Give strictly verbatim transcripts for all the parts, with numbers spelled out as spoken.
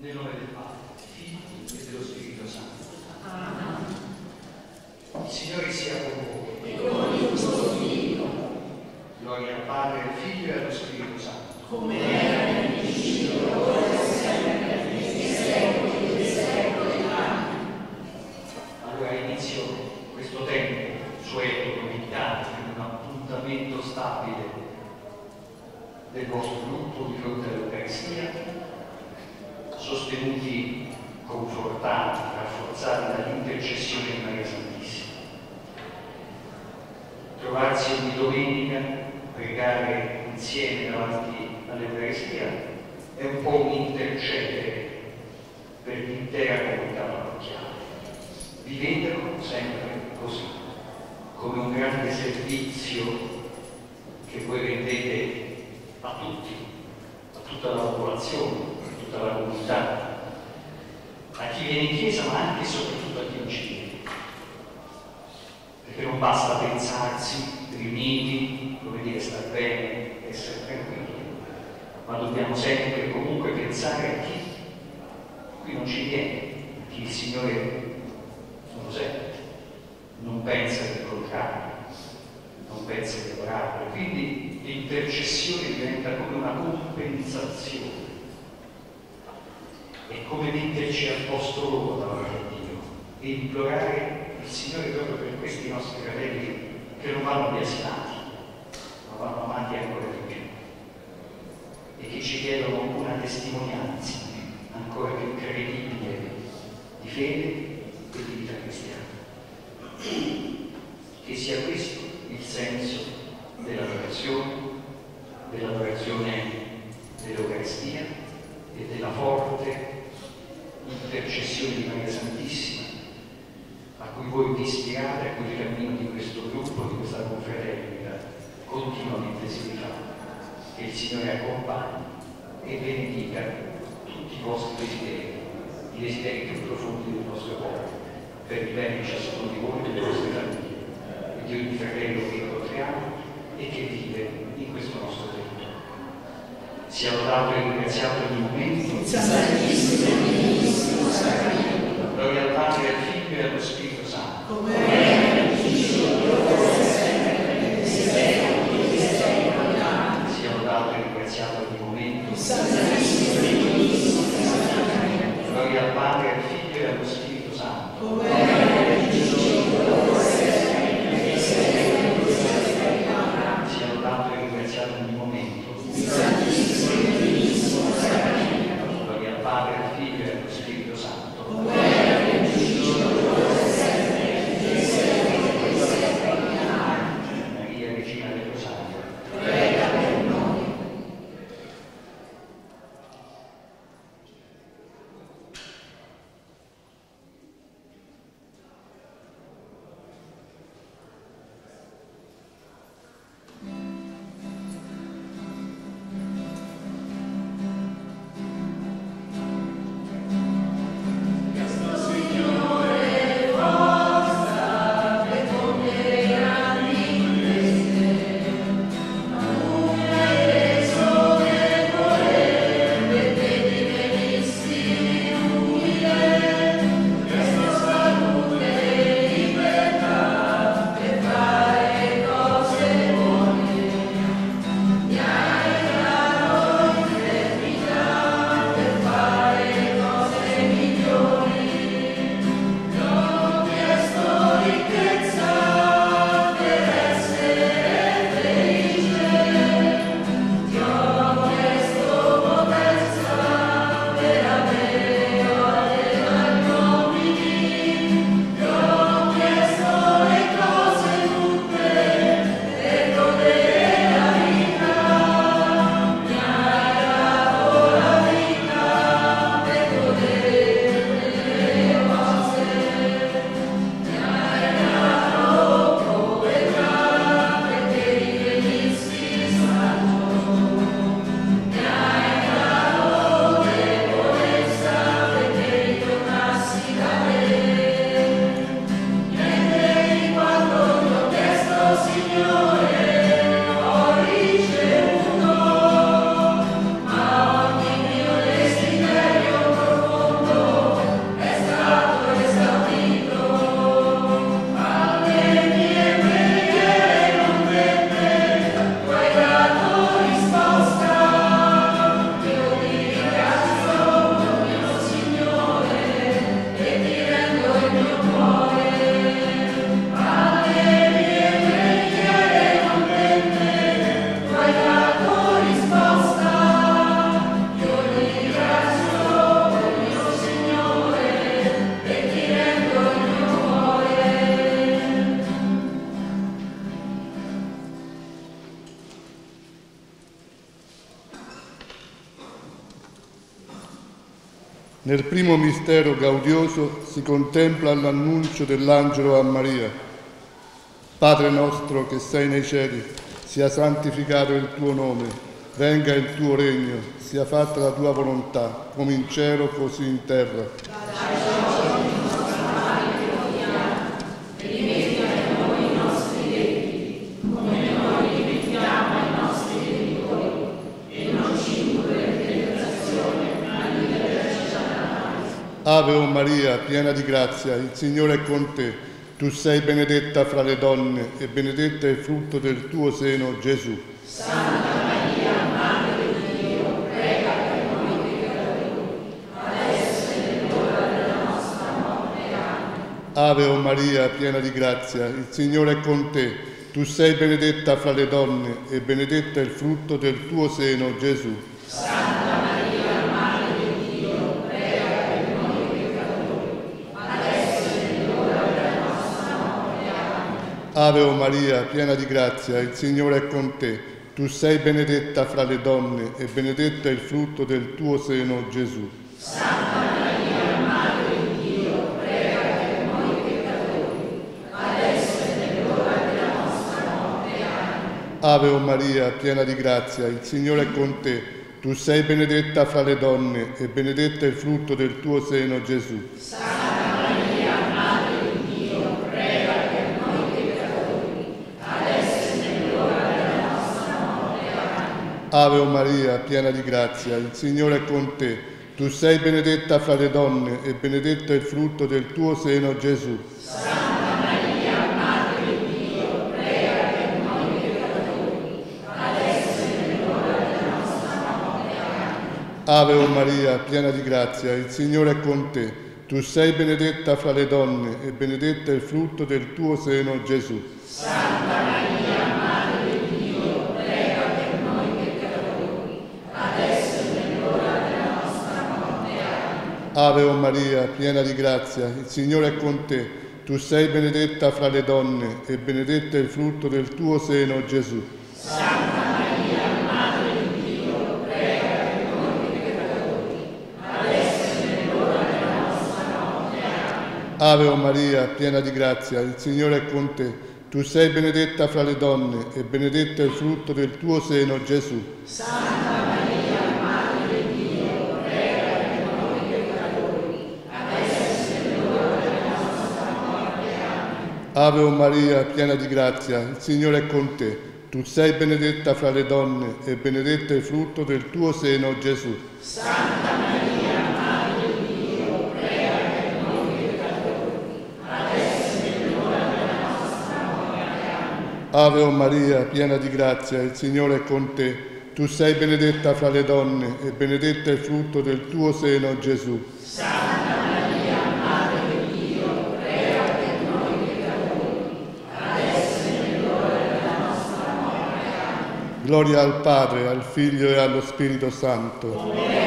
Nel nome del Padre, del Figlio e dello Spirito Santo. Amen. Il Signore sia con voi. E con il tuo Spirito. Gloria al Padre, al Figlio e allo Spirito Santo. Come era nel principio, ora e sempre, nei secoli dei secoli. Amen. Allora inizio questo tempo, cioè domenicale, un appuntamento stabile del vostro gruppo di fronte all'Eucaristia, sostenuti, confortati, rafforzati dall'intercessione di Maria Santissima. Trovarsi ogni domenica, pregare insieme davanti all'Eucaristia è un po' un intercedere per l'intera comunità parrocchiale. Vivetelo sempre così, come un grande servizio che voi rendete a tutti, a tutta la popolazione, la comunità, a chi viene in chiesa, ma anche e soprattutto a chi non ci viene. Perché non basta pensarsi riuniti, come dire, star bene, essere tranquilli, ma dobbiamo sempre comunque pensare a chi qui non ci viene, a chi il Signore non lo sente, non pensa di incontrarlo, non pensa di lavorarlo. Quindi l'intercessione diventa come una compensazione. È come metterci al posto loro davanti a Dio e implorare il Signore proprio per questi nostri fratelli che non vanno biasimati, ma vanno avanti ancora di più e che ci chiedono una testimonianza ancora più credibile di fede e di vita cristiana. Che sia questo il senso dell'adorazione, dell'adorazione dell'Eucaristia e della forte intercessione di Maria Santissima, a cui voi vi ispirate, a cui il cammino di questo gruppo, di questa confraternita continuamente si rifà. Che il Signore accompagni e benedica tutti i vostri desideri, i desideri più profondi del vostro cuore, per il bene di ciascuno di voi e delle vostre famiglie, e di ogni fratello che incontriamo e che vive in questo nostro territorio. Sia lodato e ringraziato ogni momento. Santissimo e benissimo Sacramento. Gloria al Padre, al Figlio e allo Spirito Santo. Come era nel principio, ora e sempre, nei secoli dei secoli. Amen. Sia lodato e ringraziato ogni momento. Santissimo e benissimo Sacramento. Gloria al Padre, al Figlio e allo Spirito Santo. Come era nel principio, ora e sempre, nei secoli dei secoli. Amen. Sia lodato e ringraziato ogni momento. Santissimo e benissimo Sacramento. Gloria al Padre, al Figlio e allo Spirito Santo. Come era nel principio, ora e sempre, nei secoli Nel primo mistero gaudioso si contempla l'annuncio dell'angelo a Maria. Padre nostro che sei nei cieli, sia santificato il tuo nome, venga il tuo regno, sia fatta la tua volontà, come in cielo così in terra. Ave o Maria, piena di grazia, il Signore è con te. Tu sei benedetta fra le donne e benedetto è il frutto del tuo seno, Gesù. Santa Maria, Madre di Dio, prega per noi peccatori, adesso è l'ora della nostra morte. Amen. Ave o Maria, piena di grazia, il Signore è con te. Tu sei benedetta fra le donne e benedetto è il frutto del tuo seno, Gesù. Santa Maria, Madre di Dio, prega per noi peccatori, adesso è l'ora della nostra morte. Amen. Ave o Maria, piena di grazia, il Signore è con te. Tu sei benedetta fra le donne e benedetto è il frutto del tuo seno, Gesù. Santa Maria, Madre di Dio, prega per noi peccatori, adesso è l'ora della nostra morte. Amen. Ave o Maria, piena di grazia, il Signore è con te. Tu sei benedetta fra le donne e benedetto è il frutto del tuo seno, Gesù. Santa Maria, Madre di Dio, prega per noi peccatori, adesso è l'ora della nostra morte. Amen. Ave o Maria, piena di grazia, il Signore è con te. Tu sei benedetta fra le donne e benedetto è il frutto del tuo seno, Gesù. Santa Maria, Madre di Dio, prega per noi peccatori, adesso è l'ora della nostra morte. Amen. Ave o Maria, piena di grazia, il Signore è con te. Tu sei benedetta fra le donne e benedetto è il frutto del tuo seno, Gesù. Santa Maria, Madre di Dio, prega per noi peccatori, adesso è l'ora della nostra morte. Amen. Ave o Maria, piena di grazia, il Signore è con te. Tu sei benedetta fra le donne e benedetto è il frutto del tuo seno, Gesù. Santa Maria, Madre di Dio, prega per noi peccatori, adesso è l'ora della nostra morte. Amen. Ave o Maria, piena di grazia, il Signore è con te. Tu sei benedetta fra le donne e benedetto è il frutto del tuo seno, Gesù. Santa Maria, Madre di Dio, prega per noi peccatori, adesso è l'ora della nostra morte. Amen. Ave o Maria, piena di grazia, il Signore è con te. Tu sei benedetta fra le donne e benedetto è il frutto del tuo seno, Gesù. Santa Maria, Madre di Dio, prega per noi peccatori, adesso è l'ora della nostra morte. Amen. Ave o Maria, piena di grazia, il Signore è con te. Tu sei benedetta fra le donne e benedetto è il frutto del tuo seno, Gesù. Santa Maria, Madre di Dio, prega per noi peccatori, adesso è l'ora della nostra morte. Amen. Gloria al Padre, al Figlio e allo Spirito Santo.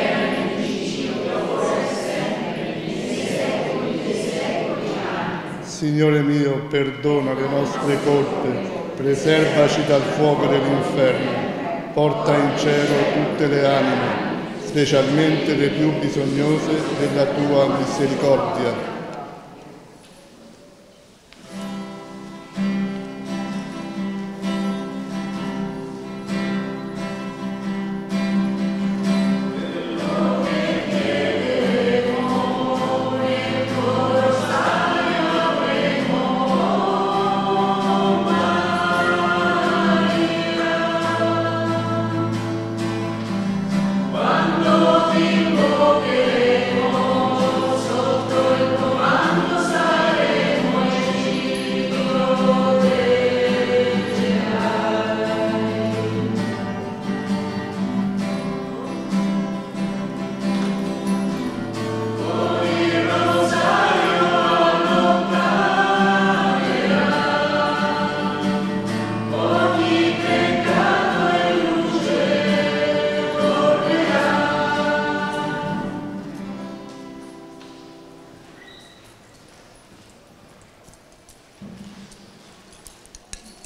Signore mio, perdona le nostre colpe, preservaci dal fuoco dell'inferno, porta in cielo tutte le anime, specialmente le più bisognose della tua misericordia.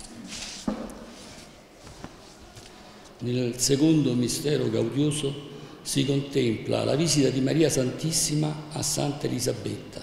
Nel secondo mistero gaudioso si contempla la visita di Maria Santissima a Santa Elisabetta.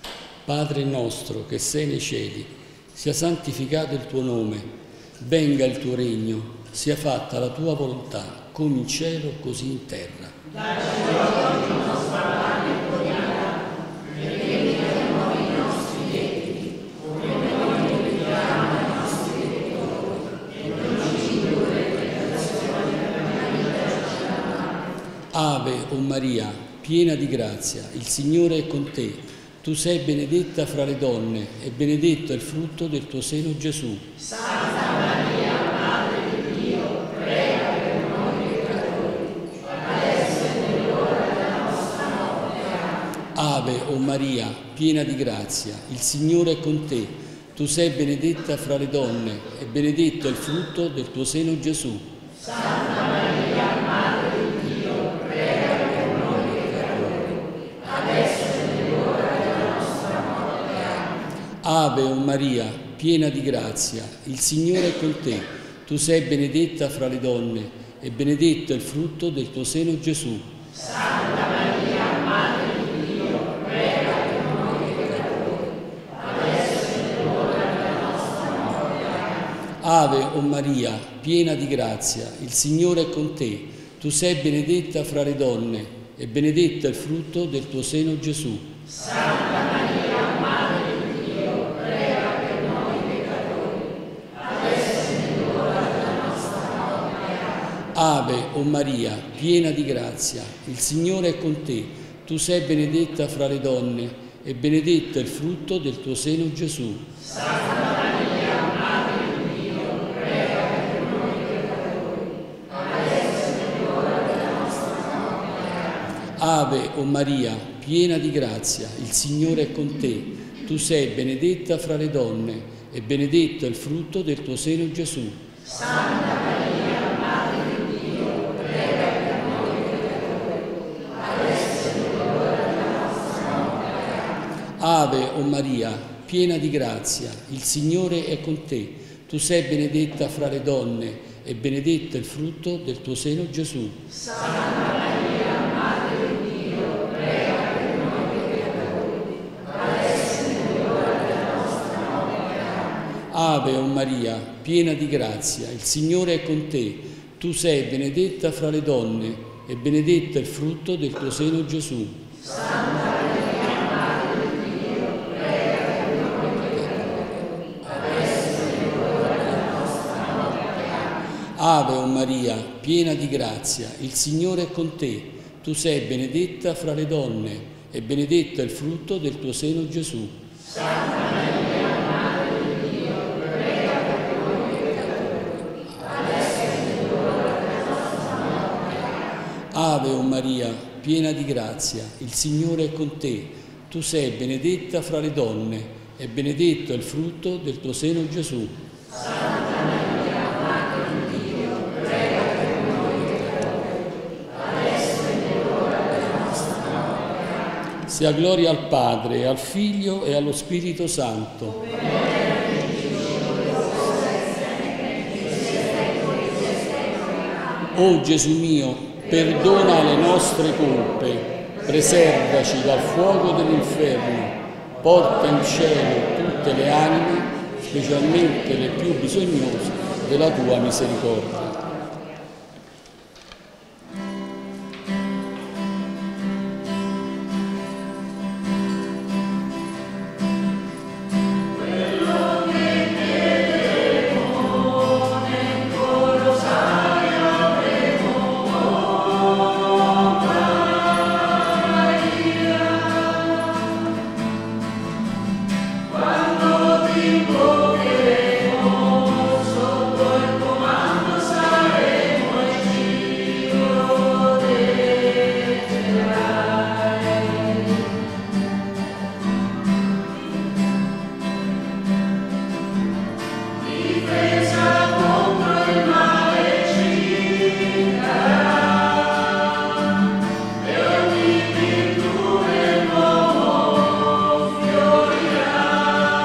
Padre nostro che sei nei cieli, sia santificato il tuo nome, venga il tuo regno, sia fatta la tua volontà, come in cielo così in terra. Dacci oggi il nostro pane quotidiano, e rimetti a noi i nostri debiti, come noi rimettiamo ai nostri debitori, e non ci indurre in tentazione, ma liberaci dal male. Ave o Maria, piena di grazia, il Signore è con te. Tu sei benedetta fra le donne, e benedetto è il frutto del tuo seno, Gesù. Santa Maria, Madre di Dio, prega per noi peccatori, adesso è nell'ora della nostra morte. Amen. Ave o Maria, piena di grazia, il Signore è con te. Tu sei benedetta fra le donne, e benedetto è il frutto del tuo seno, Gesù. Santa Maria, Madre di Dio, prega per noi peccatori, adesso è nell'ora della nostra morte. Amen. Ave o Maria, piena di grazia, il Signore è con te. Tu sei benedetta fra le donne, e benedetto è il frutto del tuo seno, Gesù. Santa Maria, Madre di Dio, prega per noi peccatori, adesso è nell'ora della nostra morte. Amen. Ave o Maria, piena di grazia, il Signore è con te. Tu sei benedetta fra le donne, e benedetto è il frutto del tuo seno, Gesù. Santa Maria, Madre di Dio, prega per noi peccatori, adesso è nell'ora della nostra morte. Amen. Ave o Maria, piena di grazia, il Signore è con te. Tu sei benedetta fra le donne, e benedetto è il frutto del tuo seno, Gesù. Santa Maria, Madre di Dio, prega per noi peccatori, adesso è nell'ora della nostra morte. Amen. Ave o Maria, piena di grazia, il Signore è con te. Tu sei benedetta fra le donne, e benedetto è il frutto del tuo seno, Gesù. Santa Maria, Madre di Dio, prega per noi peccatori, adesso è nell'ora della nostra morte. Amen. Ave o Maria, piena di grazia, il Signore è con te. Tu sei benedetta fra le donne, e benedetto è il frutto del tuo seno, Gesù. Santa Maria, Madre di Dio, prega per noi peccatori, adesso è nell'ora della nostra morte. Amen. Ave o Maria, piena di grazia, il Signore è con te. Tu sei benedetta fra le donne, e benedetto è il frutto del tuo seno, Gesù. Santa Maria, Madre di Dio, prega per noi peccatori, adesso è nell'ora della nostra morte. Amen. Ave o Maria, piena di grazia, il Signore è con te. Tu sei benedetta fra le donne, e benedetto è il frutto del tuo seno, Gesù. Santa Maria, Madre di Dio, prega per noi peccatori, adesso è nell'ora della nostra morte. Amen. Ave o Maria, piena di grazia, il Signore è con te. Tu sei benedetta fra le donne, e benedetto è il frutto del tuo seno, Gesù. Santa Maria, Madre di Dio, prega per noi peccatori, adesso è nell'ora della nostra morte. Amen. Sia gloria al Padre, al Figlio e allo Spirito Santo. O Gesù mio, perdona le nostre colpe, preservaci dal fuoco dell'inferno, porta in cielo tutte le anime, specialmente le più bisognose della tua misericordia.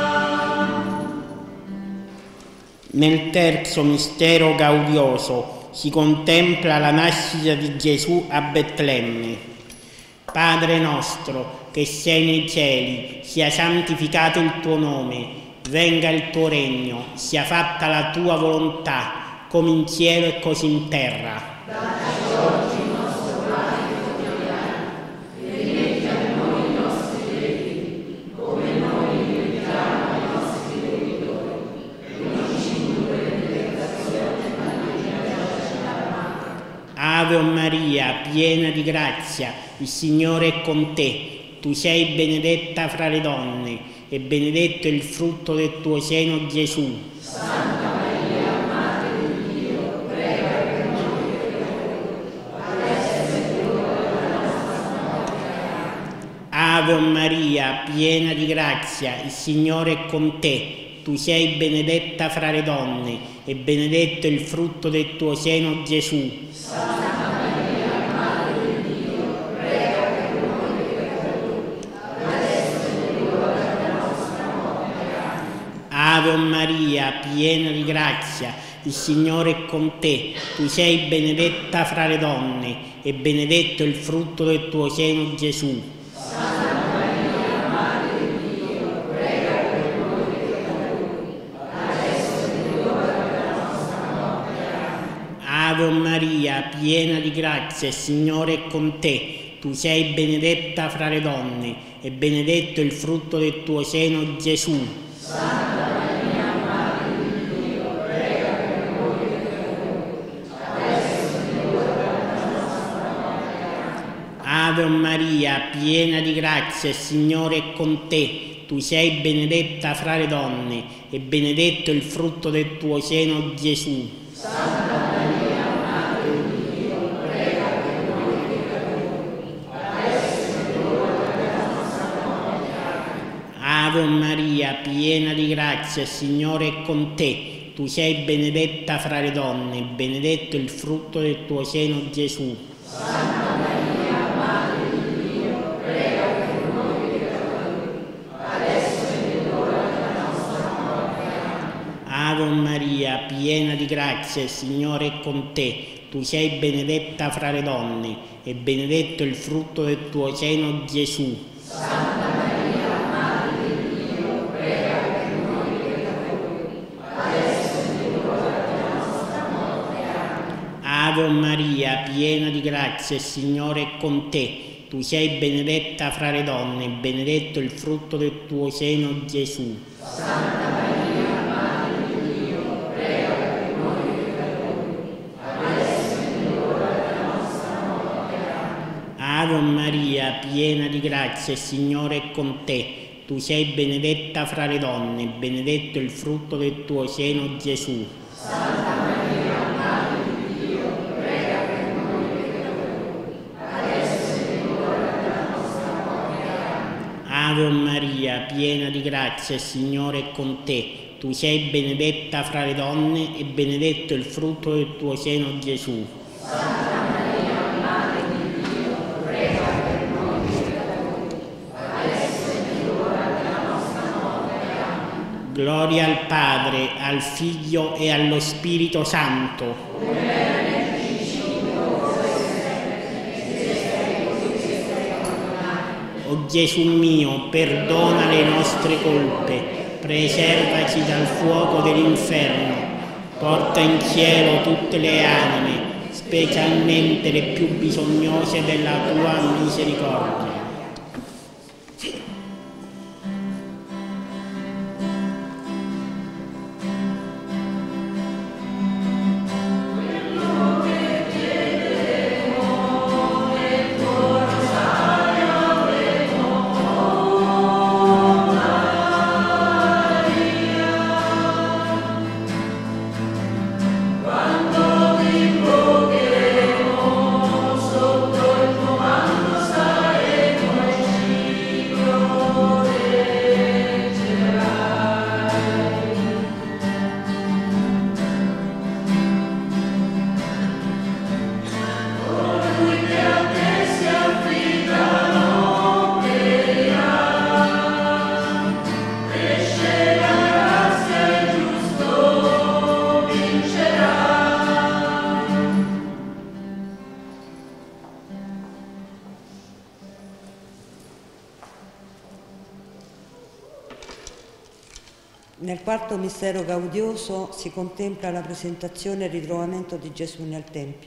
Nel terzo mistero gaudioso si contempla la nascita di Gesù a Betlemme. Padre nostro che sei nei cieli, sia santificato il tuo nome, venga il tuo regno, sia fatta la tua volontà, come in cielo e così in terra. Dacci oggi il nostro pane quotidiano, e rimetti a noi i nostri debiti, come noi rimettiamo ai nostri debitori, e non ci indurre in tentazione, ma liberaci dal male. Ave Maria, piena di grazia, il Signore è con te. Tu sei benedetta fra le donne, e benedetto è il frutto del tuo seno, Gesù. Santa Maria, Madre di Dio, prega per noi peccatori, adesso è l'ora della nostra morte. Ave Maria, piena di grazia, il Signore è con te. Tu sei benedetta fra le donne, e benedetto è il frutto del tuo seno, Gesù. Santa Maria, Madre di Dio, prega per noi peccatori, adesso è l'ora della nostra morte. Ave Maria, piena di grazia, il Signore è con te. Tu sei benedetta fra le donne, e benedetto è il frutto del tuo seno, Gesù. Santa Maria, Madre di Dio, prega per noi peccatori, adesso è l'ora della nostra morte. Ave Maria, piena di grazia, il Signore è con te. Tu sei benedetta fra le donne, e benedetto è il frutto del tuo seno, Gesù. Santa Maria, Madre di Dio, prega per noi peccatori, adesso è l'ora della nostra morte. Ave Maria, piena di grazia, il Signore è con te. Tu sei benedetta fra le donne, e benedetto è il frutto del tuo seno, Gesù. Santa Maria, Madre di Dio, prega per noi peccatori, adesso è l'ora della nostra morte. Ave Maria, piena di grazia, il Signore è con te. Tu sei benedetta fra le donne, e benedetto è il frutto del tuo seno, Gesù. Santa Maria, Madre di Dio, prega per noi peccatori, adesso è l'ora della nostra morte. Ave Maria, piena di grazia, il Signore è con te. Tu sei benedetta fra le donne, e benedetto è il frutto del tuo seno, Gesù. Santa Maria, Madre di Dio, prega per noi peccatori, adesso è l'ora della nostra morte. Ave Maria, piena di grazia, il Signore è con te. Tu sei benedetta fra le donne, e benedetto è il frutto del tuo seno, Gesù. Santa Maria, Madre di Dio, prega per noi peccatori, adesso è l'ora della nostra morte. Ave Maria, piena di grazia, il Signore è con te. Tu sei benedetta fra le donne, e benedetto è il frutto del tuo seno, Gesù. Santa Maria, Madre di Dio, prega per noi peccatori, adesso è l'ora della nostra morte. Ave Maria, piena di grazia, il Signore è con te. Tu sei benedetta fra le donne, e benedetto è il frutto del tuo seno, Gesù. Santa Maria, Madre di Dio, prega per noi peccatori, adesso è l'ora della nostra morte. Gloria al Padre, al Figlio e allo Spirito Santo. O Gesù mio, perdona le nostre colpe, preservaci dal fuoco dell'inferno, porta in cielo tutte le anime, specialmente le più bisognose della tua misericordia. Sotto il comando staremo. Nel quarto mistero gaudioso si contempla la presentazione e il ritrovamento di Gesù nel Tempio.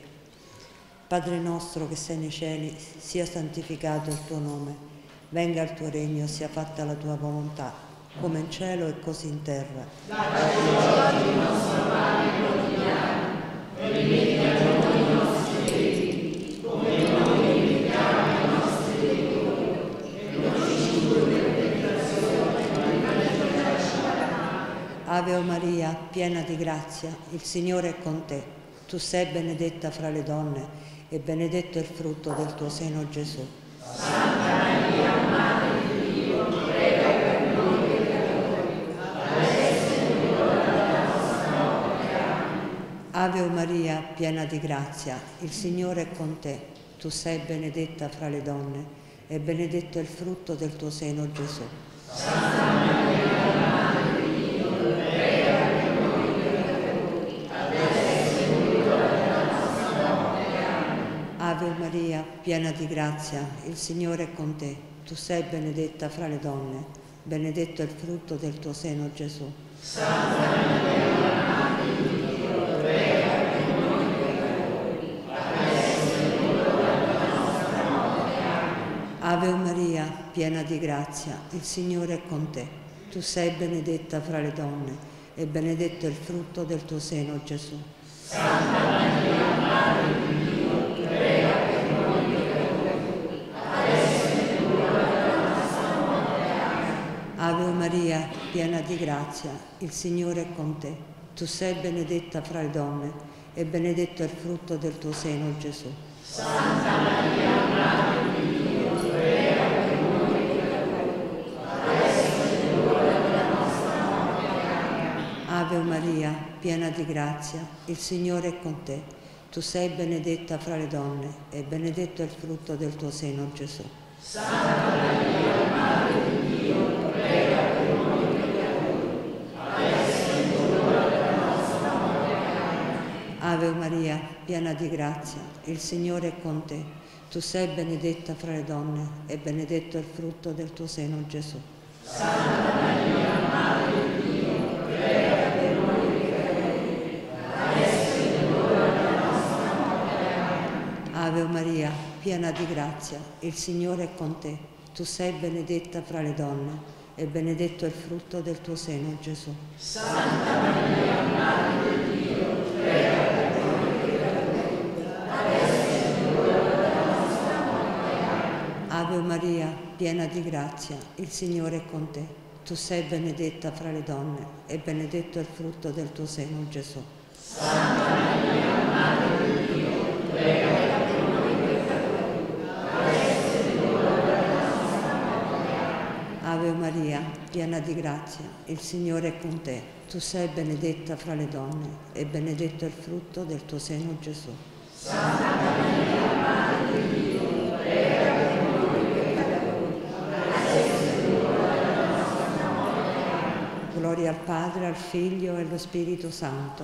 Padre nostro che sei nei cieli, sia santificato il tuo nome, venga il tuo regno, sia fatta la tua volontà, come in cielo e così in terra. Dacci oggi il nostro pane quotidiano, e rimetti a noi i nostri debiti, come noi rimettiamo ai nostri debitori, e non ci indurre in tentazione, ma liberaci dal male. Ave o Maria, piena di grazia, il Signore è con te. Tu sei benedetta fra le donne, e benedetto è il frutto del tuo seno, Gesù. Santa Maria, Madre di Dio, prega per noi peccatori, adesso è l'ora della nostra morte. Amen. Ave o Maria, piena di grazia, il Signore è con te. Tu sei benedetta fra le donne, e benedetto è il frutto del tuo seno, Gesù. Santa Maria, Madre di Dio, prega per noi peccatori, adesso è l'ora della nostra morte. Amen. Ave Maria, piena di grazia, il Signore è con te. Tu sei benedetta fra le donne, benedetto è il frutto del tuo seno, Gesù. Santa Maria, Madre di Dio, prega per noi peccatori, adesso è l'ora della nostra morte. Amen. Ave Maria, piena di grazia, il Signore è con te. Tu sei benedetta fra le donne, e benedetto è il frutto del tuo seno, Gesù. Santa Maria, Madre di Dio, prega per noi peccatori, adesso è l'ora della nostra morte. Amen. Ave Maria, piena di grazia, il Signore è con te. Tu sei benedetta fra le donne, e benedetto è il frutto del tuo seno, Gesù. Santa Maria, Madre di Dio, prega per noi peccatori, adesso è l'ora della nostra morte. Amen. Ave Maria, piena di grazia, il Signore è con te. Tu sei benedetta fra le donne, e benedetto è il frutto del tuo seno, Gesù. Santa Maria, Madre di Dio, prega per noi peccatori, adesso è l'ora della nostra morte. Amen. Ave Maria, piena di grazia, il Signore è con te. Tu sei benedetta fra le donne, e benedetto è il frutto del tuo seno, Gesù. Santa Maria, Madre di Dio, prega per noi peccatori, adesso è l'ora della nostra morte. Amen. Ave Maria, piena di grazia, il Signore è con te. Tu sei benedetta fra le donne, e benedetto è il frutto del tuo seno, Gesù. Santa Maria, Madre di Dio, prega per noi peccatori, adesso è l'ora della nostra morte. Amen. Ave Maria, piena di grazia, il Signore è con te. Tu sei benedetta fra le donne, e benedetto è il frutto del tuo seno, Gesù. Santa Maria, Madre di Dio, prega per noi peccatori, adesso è l'ora della nostra morte. Amen. Ave Maria, piena di grazia, il Signore è con te. Tu sei benedetta fra le donne, e benedetto è il frutto del tuo seno, Gesù. Santa Maria, Madre di Dio, prega per noi peccatori, adesso è l'ora della nostra morte. Amen. Gloria al Padre, al Figlio e allo Spirito Santo.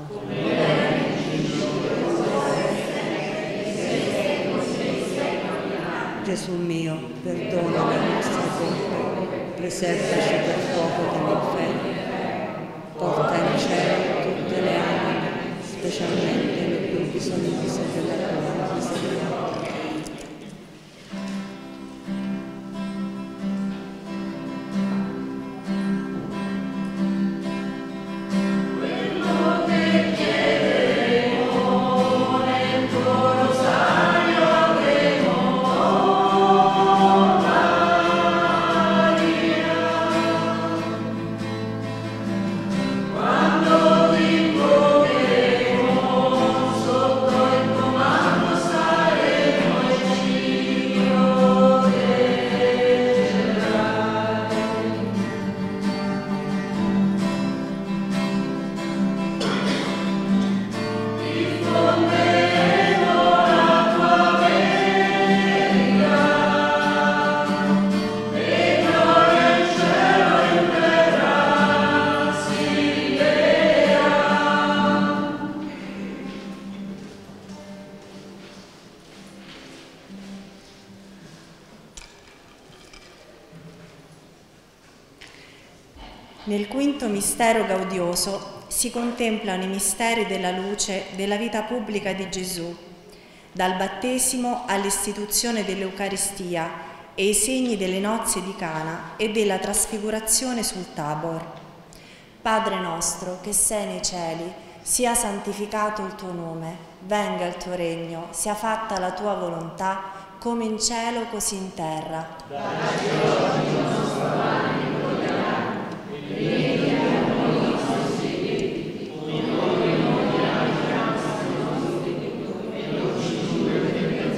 Gesù mio, perdona le nostre colpe, preservaci dal fuoco dell'inferno, porta in cielo tutte le anime, specialmente le più bisognose della tua misericordia. Quando vi troveremo sotto il Nel quinto mistero gaudioso si contemplano i misteri della luce della vita pubblica di Gesù, dal battesimo all'istituzione dell'Eucaristia e i segni delle nozze di Cana e della trasfigurazione sul Tabor. Padre nostro che sei nei cieli, sia santificato il tuo nome, venga il tuo regno, sia fatta la tua volontà, come in cielo così in terra. Dacci oggi il nostro pane quotidiano, e rimetti a noi i nostri debiti, come noi non abbiamo i nostri debitori, e non ci giungere in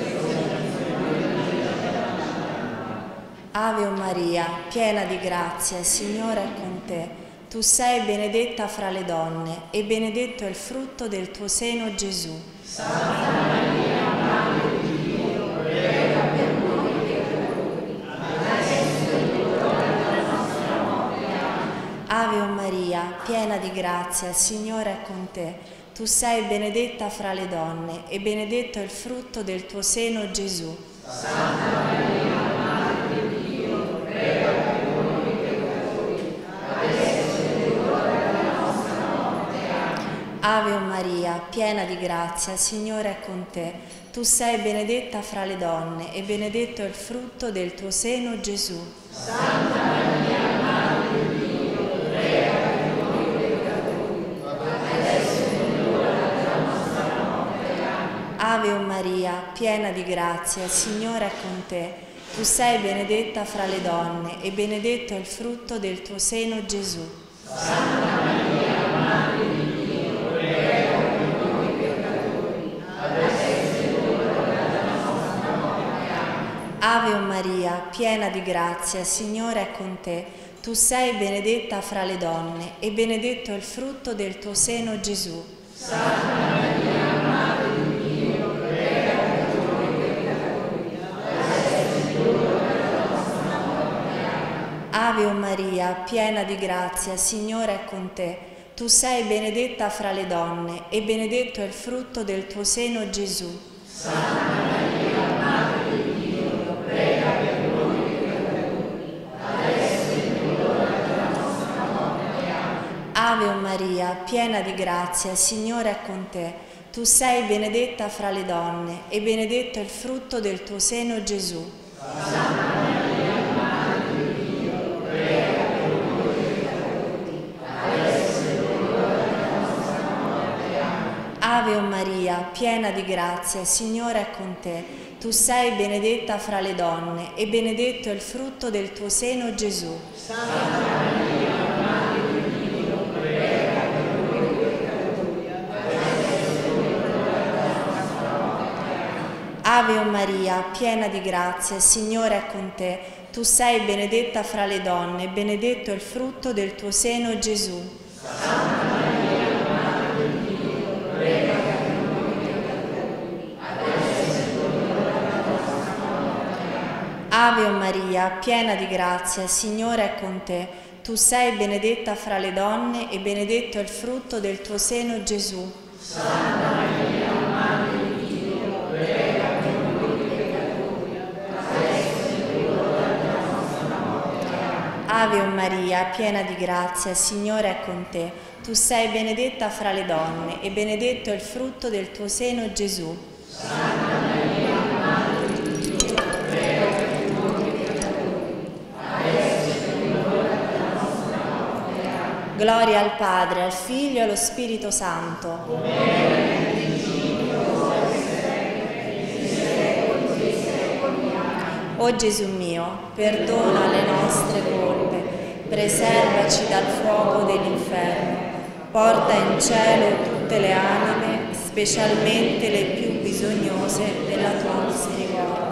Ave Maria, piena di grazia, il Signore è con te. Tu sei benedetta fra le donne, e benedetto è il frutto del tuo seno, Gesù. Santa Maria, Madre di Dio, prega per noi peccatori, adesso è l'ora della nostra morte. Amen. Ave Maria, piena di grazia, il Signore è con te. Tu sei benedetta fra le donne, e benedetto è il frutto del tuo seno, Gesù. Santa Maria, Madre di Dio, prega per noi peccatori, adesso è l'ora della nostra morte. Amen. Ave Maria, piena di grazia, il Signore è con te. Tu sei benedetta fra le donne, e benedetto è il frutto del tuo seno, Gesù. Santa Maria, Madre di Dio, prega per noi peccatori, adesso è l'ora della nostra morte. Amen. Ave Maria, piena di grazia, il Signore è con te. Tu sei benedetta fra le donne, e benedetto è il frutto del tuo seno, Gesù. Santa Maria, Madre di Dio, prega per noi peccatori, adesso è l'ora della nostra morte. Amen. Ave Maria, piena di grazia, il Signore è con te. Tu sei benedetta fra le donne, e benedetto è il frutto del tuo seno, Gesù. Santa Maria, Madre di Dio, prega per noi peccatori, adesso è l'ora della nostra morte. Amen. Ave Maria, piena di grazia, il Signore è con te. Tu sei benedetta fra le donne, e benedetto è il frutto del tuo seno, Gesù. Santa Maria, Madre di Dio, prega per noi peccatori, adesso è l'ora della nostra morte. Amen. Ave Maria, piena di grazia, il Signore è con te. Tu sei benedetta fra le donne, e benedetto è il frutto del tuo seno, Gesù. Santa Maria, Madre di Dio, prega per noi peccatori, adesso è l'ora della nostra morte. Amen. Ave Maria, piena di grazia, il Signore è con te. Tu sei benedetta fra le donne, e benedetto è il frutto del tuo seno, Gesù. Santa Maria, Madre di Dio, prega per noi peccatori, adesso è l'ora della nostra morte. Amen. Ave Maria, piena di grazia, il Signore è con te. Tu sei benedetta fra le donne, e benedetto è il frutto del tuo seno, Gesù. Santa Maria, Madre di Dio, prega per noi peccatori, adesso è l'ora della nostra morte. Amen. Ave Maria, piena di grazia, il Signore è con te. Tu sei benedetta fra le donne, e benedetto è il frutto del tuo seno, Gesù. Santa Maria, Madre di Dio, prega per noi peccatori, adesso è l'ora della nostra morte. Amen. Ave Maria, piena di grazia, il Signore è con te. Tu sei benedetta fra le donne, e benedetto è il frutto del tuo seno, Gesù. Santa Maria, Madre di Dio, prega per noi peccatori, adesso è l'ora della nostra morte. Amen. Gloria al Padre, al Figlio e allo Spirito Santo. Come era nel principio, ora e sempre, e nei secoli dei secoli. Amen. O Gesù mio, perdona le nostre colpe, preservaci dal fuoco dell'inferno, porta in cielo tutte le anime, specialmente le più bisognose della tua misericordia.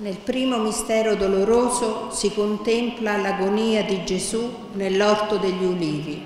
Nel primo mistero doloroso si contempla l'agonia di Gesù nell'orto degli ulivi.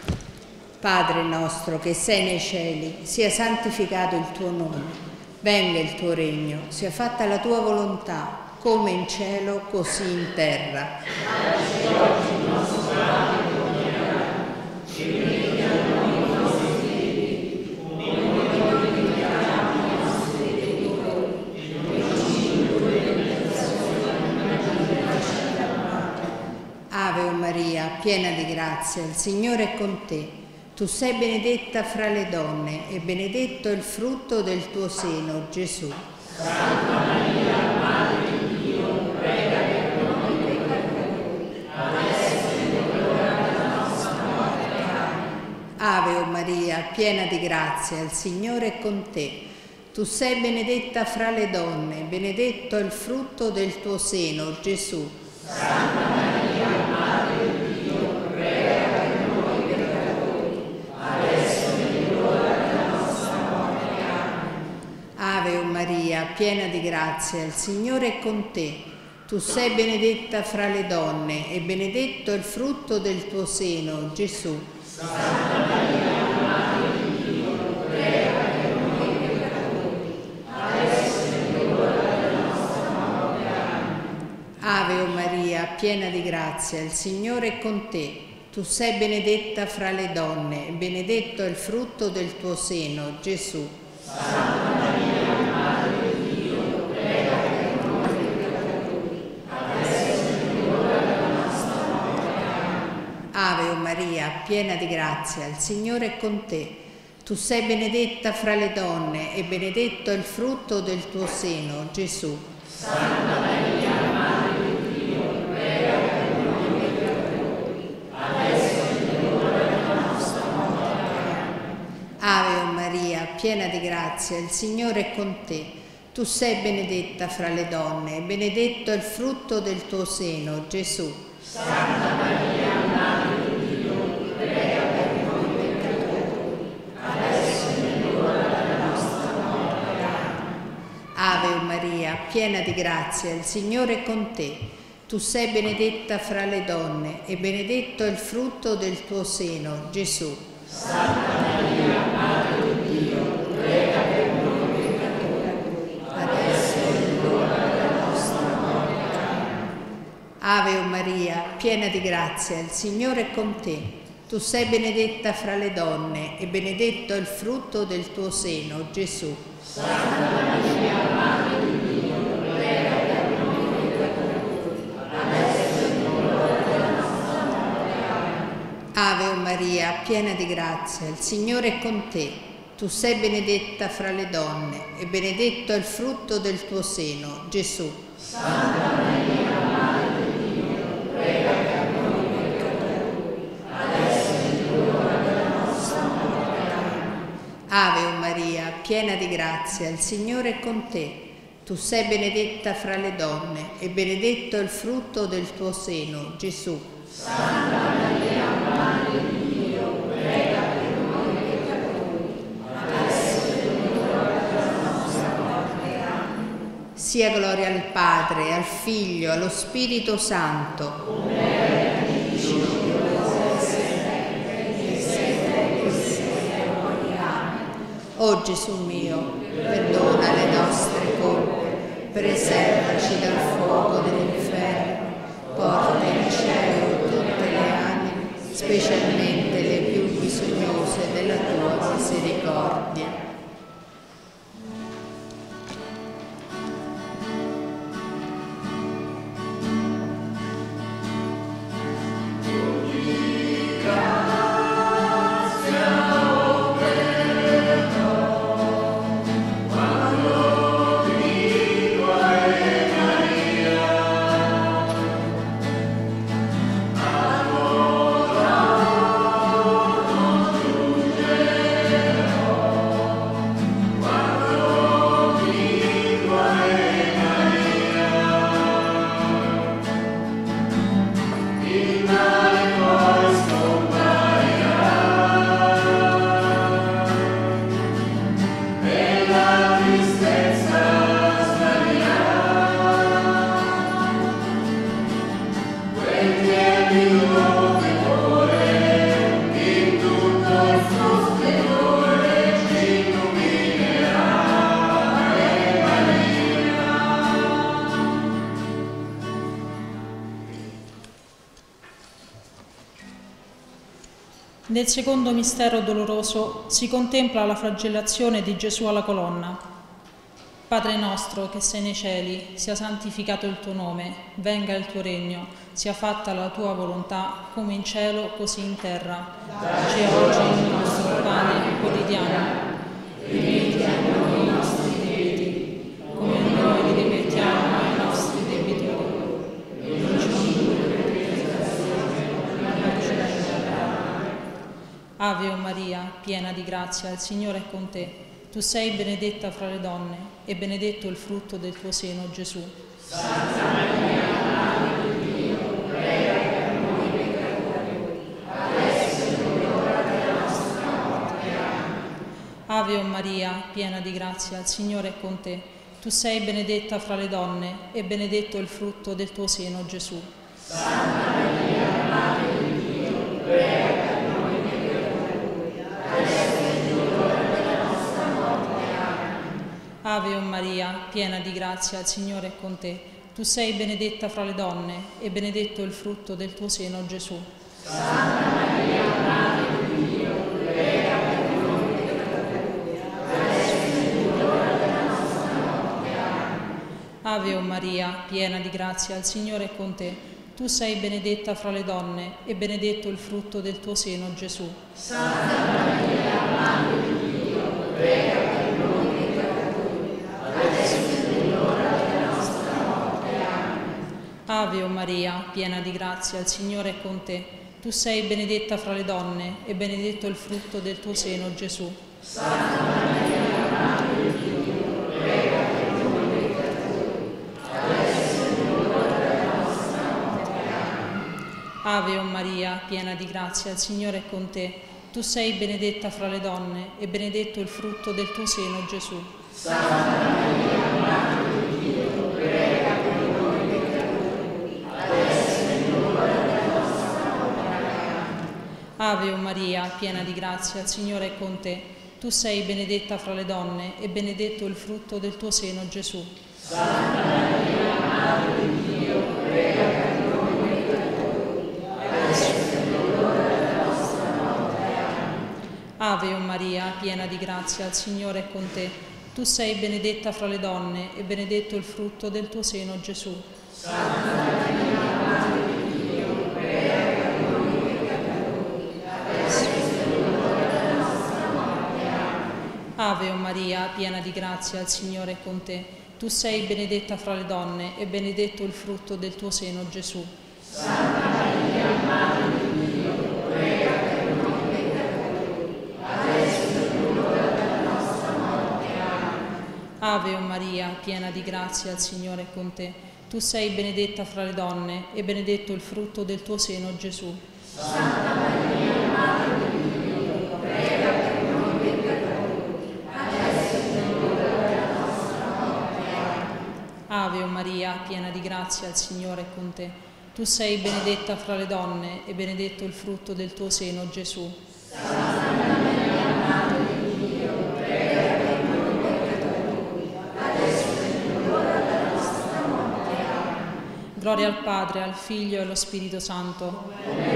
Padre nostro che sei nei cieli, sia santificato il tuo nome, venga il tuo regno, sia fatta la tua volontà, come in cielo così in terra. Dacci oggi il nostro pane quotidiano, e rimetti a noi i nostri debiti, come noi rimettiamo i nostri debitori, e non ci indurre in tentazione, ma liberaci dal male. Ave o Maria, piena di grazia, il Signore è con te. Tu sei benedetta fra le donne e benedetto il frutto del tuo seno, Gesù. Santa Maria, Madre di Dio, prega per noi peccatori, adesso è l'ora della nostra morte. Amen. Ave o Maria, piena di grazia, il Signore è con te. Tu sei benedetta fra le donne, benedetto il frutto del tuo seno, Gesù. Santa Maria, Madre di Dio, prega per noi peccatori, adesso è l'ora della nostra morte. Amen. Ave o Maria, piena di grazia, il Signore è con te. Tu sei benedetta fra le donne e benedetto il frutto del tuo seno, Gesù. Santa Maria, Madre di Dio, prega per noi peccatori, adesso è l'ora della nostra morte. Amen. Ave o Maria, piena di grazia, il Signore è con te. Tu sei benedetta fra le donne e benedetto il frutto del tuo seno, Gesù. Santa Maria, Madre di Dio, prega per noi peccatori, adesso è l'ora della nostra morte. Amen. Ave o Maria, piena di grazia, il Signore è con te. Tu sei benedetta fra le donne e benedetto il frutto del tuo seno, Gesù. Santa Maria, Madre di Dio, prega per noi peccatori, adesso è l'ora della nostra morte. Amen. Ave o Maria, piena di grazia, il Signore è con te. Tu sei benedetta fra le donne e benedetto il frutto del tuo seno, Gesù. Santa Maria, Madre di Dio, prega per noi peccatori, adesso è l'ora della nostra morte. Amen. Ave o Maria, piena di grazia, il Signore è con te. Tu sei benedetta fra le donne e benedetto il frutto del tuo seno, Gesù. Santa Maria, Madre di Dio, prega per noi peccatori, adesso è l'ora della nostra morte. Amen. Ave o Maria, piena di grazia, il Signore è con te. Tu sei benedetta fra le donne e benedetto il frutto del tuo seno, Gesù. Santa Maria, Madre di Dio, prega per noi peccatori, adesso è l'ora della nostra morte. Amen. Ave o Maria, piena di grazia, il Signore è con te. Tu sei benedetta fra le donne e benedetto il frutto del tuo seno, Gesù. Santa Maria, Madre di Dio, prega per noi peccatori, adesso è l'ora della nostra morte. Amen. Ave o Maria, piena di grazia, il Signore è con te. Tu sei benedetta fra le donne e benedetto il frutto del tuo seno, Gesù. Santa Maria, Madre di Dio, prega per noi peccatori, adesso è l'ora della nostra morte. Amen. Sia gloria al Padre, al Figlio, allo Spirito Santo. Come era all'inizio, ora e sempre, e sempre che sia poi. Amen. O Gesù mio, perdona le nostre colpe, preservaci dal fuoco dell'inferno, porta in cielo tutte le anime, specialmente le più bisognose della tua misericordia. Amor, non giungere Nel secondo mistero doloroso si contempla la flagellazione di Gesù alla colonna. Padre nostro che sei nei cieli, sia santificato il tuo nome, venga il tuo regno, sia fatta la tua volontà, come in cielo così in terra. Dacci oggi il nostro pane quotidiano. Rimetti a noi i nostri debiti, come noi li rimettiamo ai nostri debitori. E non ci condurre in tentazione, ma dacci dal male. Ave o Maria, piena di grazia, il Signore è con te. Tu sei benedetta fra le donne, e benedetto il frutto del tuo seno, Gesù. Santa Maria, Madre di Dio, prega per noi peccatori, adesso e nell'ora della nostra morte. Amen. Ave o Maria, piena di grazia, il Signore è con te. Tu sei benedetta fra le donne, e benedetto il frutto del tuo seno, Gesù. Santa Maria, Madre di Dio, prega per noi peccatori, adesso e nell'ora della nostra morte. Amen. Ave o Maria, piena di grazia, il Signore è con te. Tu sei benedetta fra le donne, e benedetto il frutto del tuo seno, Gesù. Santa Maria, Madre di Dio, prega per noi peccatori, adesso e nell'ora della nostra morte. Amen. Ave o Maria, piena di grazia, il Signore è con te. Tu sei benedetta fra le donne, e benedetto il frutto del tuo seno, Gesù. Santa Maria, Madre di Dio, prega per noi peccatori, adesso e nell'ora della nostra morte. Amen. Ave o Maria, piena di grazia, il Signore è con te. Tu sei benedetta fra le donne, e benedetto il frutto del tuo seno, Gesù. Santa Maria, Madre di Dio, prega per noi peccatori, adesso e nell'ora della nostra morte. Amen. Ave o Maria, piena di grazia, il Signore è con te. Tu sei benedetta fra le donne, e benedetto il frutto del tuo seno, Gesù. Santa Maria, Madre di Dio, prega per noi peccatori, adesso e nell'ora della nostra morte. Amen. Ave o Maria, piena di grazia, il Signore è con te. Tu sei benedetta fra le donne, e benedetto il frutto del tuo seno, Gesù. Santa Maria, Madre di Dio, prega per noi peccatori, adesso e nell'ora della nostra morte. Amen. Ave o Maria, piena di grazia, il Signore è con te. Tu sei benedetta fra le donne, e benedetto il frutto del tuo seno, Gesù. Santa Maria, Madre di Dio, prega per noi peccatori, adesso e nell'ora della nostra morte. Amen. Ave o Maria, piena di grazia, il Signore è con te. Tu sei benedetta fra le donne, e benedetto il frutto del tuo seno, Gesù. Santa Maria, Madre di Dio, prega per noi peccatori, adesso e nell'ora della nostra morte. Amen. Ave o Maria, piena di grazia, il Signore è con te. Tu sei benedetta fra le donne, e benedetto il frutto del tuo seno, Gesù. Santa Maria, Madre di Dio, prega per noi peccatori, adesso e nell'ora della nostra morte. Amen. Ave o Maria, piena di grazia, il Signore è con te. Tu sei benedetta fra le donne, e benedetto il frutto del tuo seno, Gesù. Santa Maria, Madre di Dio, prega per noi peccatori, adesso e nell'ora della nostra morte. Amen. Gloria al Padre, al Figlio e allo Spirito Santo.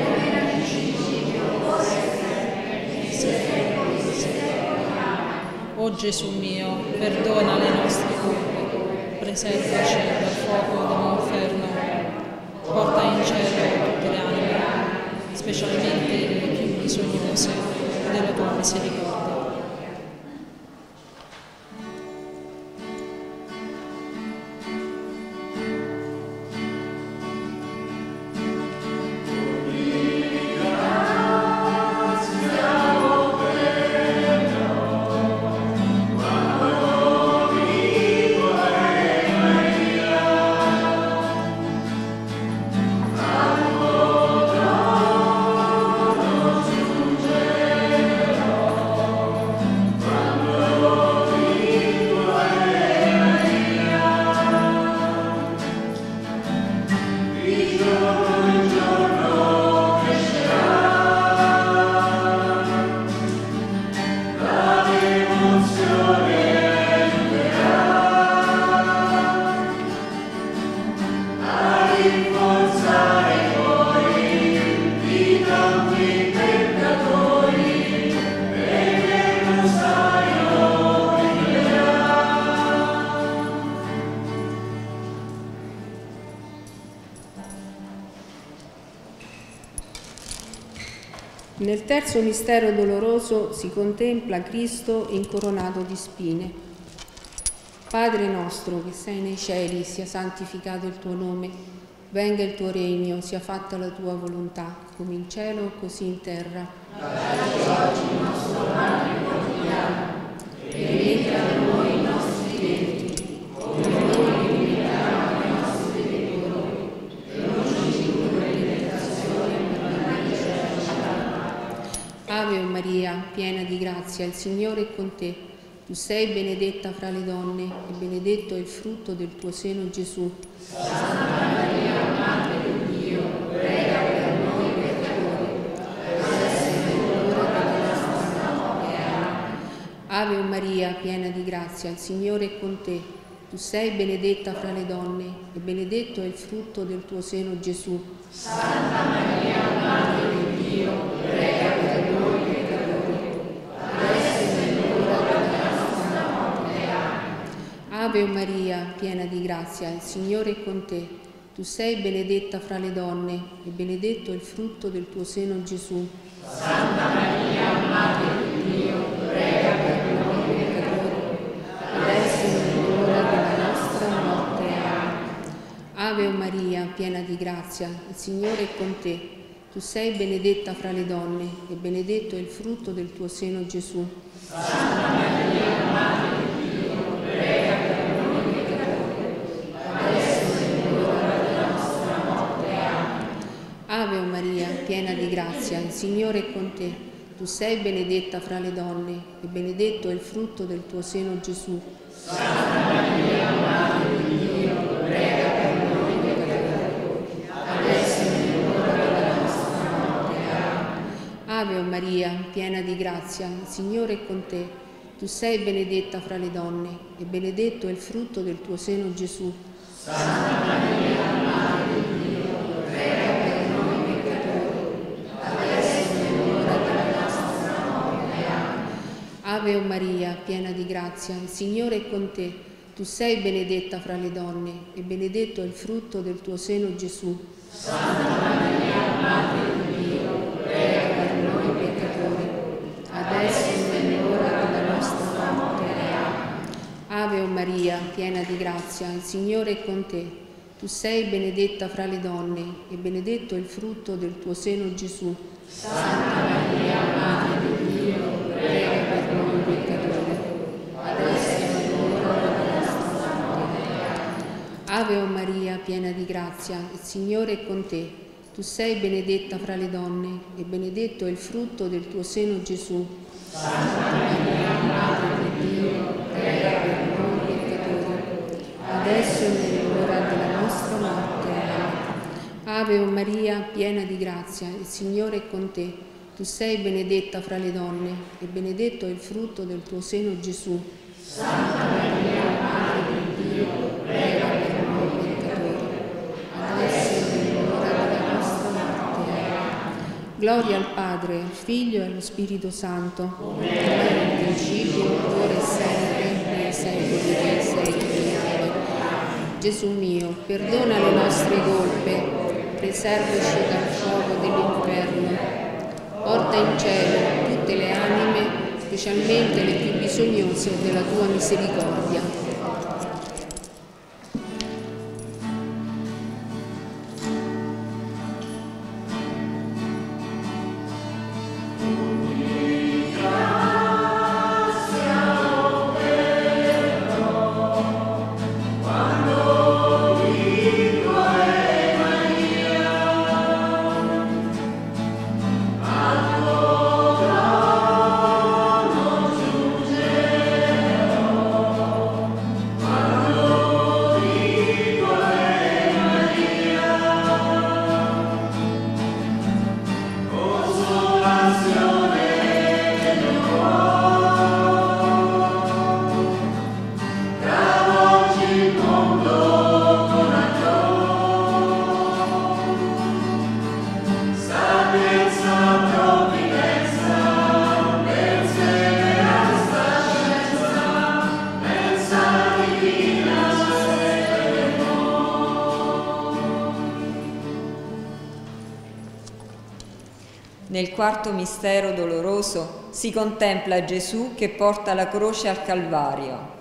O Gesù mio, perdona le nostre colpe, preservaci dal fuoco dell'inferno, porta in cielo tutte le anime, specialmente le più bisognose della tua misericordia. Giungerò Nel terzo mistero doloroso si contempla Cristo incoronato di spine. Padre nostro che sei nei cieli, sia santificato il tuo nome, venga il tuo regno, sia fatta la tua volontà, come in cielo così in terra. Dacci oggi il nostro pane quotidiano, e rimetti a noi i nostri debiti, come noi rimettiamo ai nostri debitori, e non ci indurre in tentazione, ma liberaci dal male. Ave Maria, piena di grazia, il Signore è con te. Tu sei benedetta fra le donne, e benedetto è il frutto del tuo seno, Gesù. Santa Maria, Madre di Dio, prega per noi peccatori, adesso è l'ora della nostra morte. Amen. Ave Maria, piena di grazia, il Signore è con te. Tu sei benedetta fra le donne, e benedetto è il frutto del tuo seno, Gesù. Santa Maria, Madre di Dio, prega per noi peccatori, adesso è l'ora della nostra morte. Amen. Ave Maria, piena di grazia, il Signore è con te. Tu sei benedetta fra le donne, e benedetto è il frutto del tuo seno, Gesù. Santa Maria, Madre di Dio, prega per noi peccatori, adesso è l'ora della nostra morte. Amen. Ave Maria, piena di grazia, il Signore è con te. Tu sei benedetta fra le donne, e benedetto è il frutto del tuo seno, Gesù. Santa Maria, Madre di Dio, prega per noi peccatori, adesso è l'ora della nostra morte. Amen. Ave Maria, piena di grazia, il Signore è con te. Tu sei benedetta fra le donne, e benedetto è il frutto del tuo seno, Gesù. Santa Maria, Madre di Dio, prega per noi peccatori, adesso è l'ora della nostra morte. Amen. Ave Maria, piena di grazia, il Signore è con te. Tu sei benedetta fra le donne, e benedetto è il frutto del tuo seno, Gesù. Santa Maria, Madre di Dio, prega per noi peccatori, adesso è l'ora della nostra morte. Amen. Ave Maria, piena di grazia, il Signore è con te. Tu sei benedetta fra le donne, e benedetto è il frutto del tuo seno, Gesù. Santa Maria, Madre di Dio, prega per noi peccatori, adesso è l'ora della nostra morte. Amen. Ave Maria, piena di grazia, il Signore è con te. Tu sei benedetta fra le donne, e benedetto è il frutto del tuo seno, Gesù. Santa Maria, Madre di Dio, prega per noi peccatori, adesso è l'ora della nostra morte. Amen. Ave Maria, piena di grazia, il Signore è con te. Tu sei benedetta fra le donne, e benedetto è il frutto del tuo seno, Gesù. Santa Maria, Madre di Dio, prega per noi peccatori, adesso è l'ora della nostra morte. Amen. Ave Maria, piena di grazia, il Signore è con te. Tu sei benedetta fra le donne, e benedetto è il frutto del tuo seno, Gesù. Santa Maria, Madre di Dio, prega per noi peccatori, adesso è l'ora della nostra morte. Amen. Gloria al Padre, al Figlio e allo Spirito Santo, Come era nel principio, ora e sempre, nei secoli dei secoli. Amen. Gesù mio, perdona le nostre colpe, preservaci dal fuoco dell'inferno, porta in cielo tutte le anime, specialmente le più bisognose della tua misericordia. Nel quarto mistero doloroso si contempla Gesù che porta la croce al Calvario.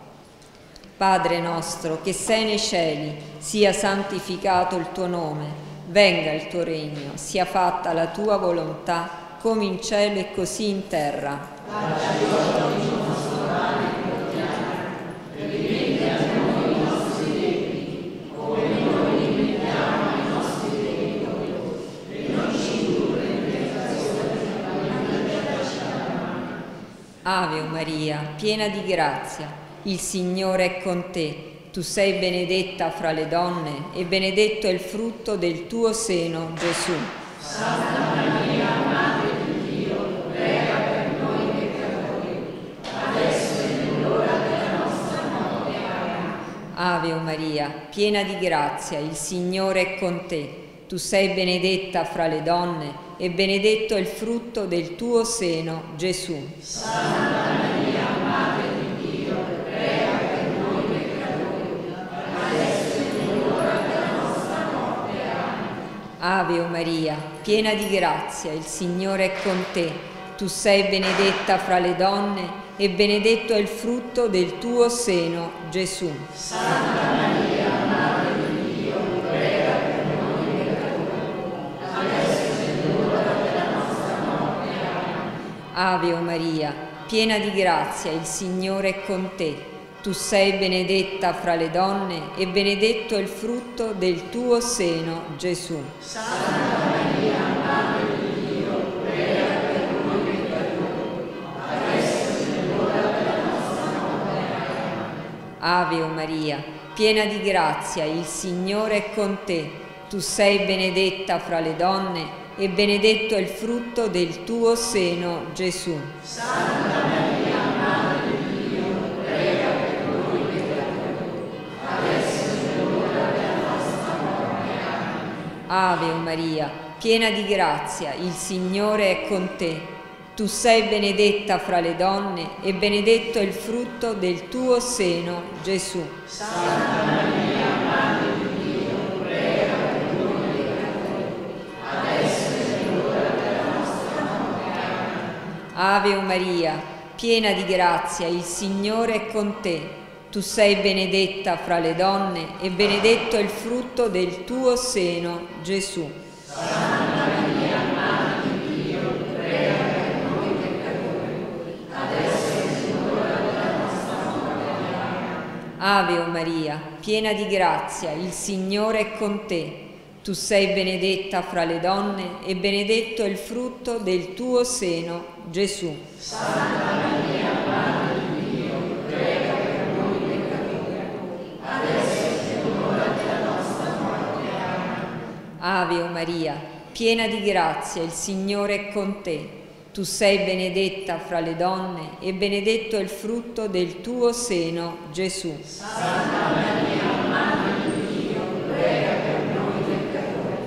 Padre nostro che sei nei cieli, sia santificato il tuo nome, venga il tuo regno, sia fatta la tua volontà, come in cielo e così in terra. Dacci oggi il nostro pane quotidiano, e rimetti a noi i nostri debiti, come noi rimettiamo ai nostri debitori, e non ci indurre in tentazione, ma liberaci dal male. Ave Maria, piena di grazia, il Signore è con te. Tu sei benedetta fra le donne e benedetto è il frutto del tuo seno, Gesù. Santa Maria, Madre di Dio, prega per noi peccatori, adesso e nell'ora della nostra morte. Amen. Ave Maria, piena di grazia, il Signore è con te. Tu sei benedetta fra le donne e benedetto è il frutto del tuo seno, Gesù. Santa Maria, Madre di Dio, prega per noi peccatori, adesso e nell'ora della nostra morte. Amen. Ave Maria, piena di grazia, il Signore è con te. Tu sei benedetta fra le donne e benedetto è il frutto del tuo seno, Gesù. Santa Maria, Madre di Dio, prega per noi peccatori, adesso e nell'ora della nostra morte. Amen. Ave Maria, piena di grazia, il Signore è con te. Tu sei benedetta fra le donne e benedetto è il frutto del tuo seno, Gesù. Santa Maria, Madre di Dio, prega per noi peccatori, adesso e nell'ora della nostra morte. Amen. Ave Maria, piena di grazia, il Signore è con te. Tu sei benedetta fra le donne e benedetto è il frutto del tuo seno, Gesù. Santa Maria, Madre di Dio, prega per noi peccatori, adesso e nell'ora della nostra morte. Amen. Ave Maria, piena di grazia, il Signore è con te. Tu sei benedetta fra le donne e benedetto è il frutto del tuo seno, Gesù. Santa Maria, Madre di Dio, prega per noi peccatori, adesso e nell'ora della nostra morte. Amen. Ave Maria, piena di grazia, il Signore è con te. Tu sei benedetta fra le donne e benedetto è il frutto del tuo seno, Gesù. Santa Maria, Madre di Dio, prega per noi peccatori, adesso e nell'ora della nostra morte. Amen. Ave Maria, piena di grazia, il Signore è con te. Tu sei benedetta fra le donne e benedetto è il frutto del tuo seno, Gesù. Santa Maria, Madre di Dio, prega per noi peccatori, adesso e nell'ora della nostra morte. Amen. Ave Maria, piena di grazia, il Signore è con te. Tu sei benedetta fra le donne e benedetto è il frutto del tuo seno, Gesù. Santa Maria, Madre di Dio, prega per noi peccatori,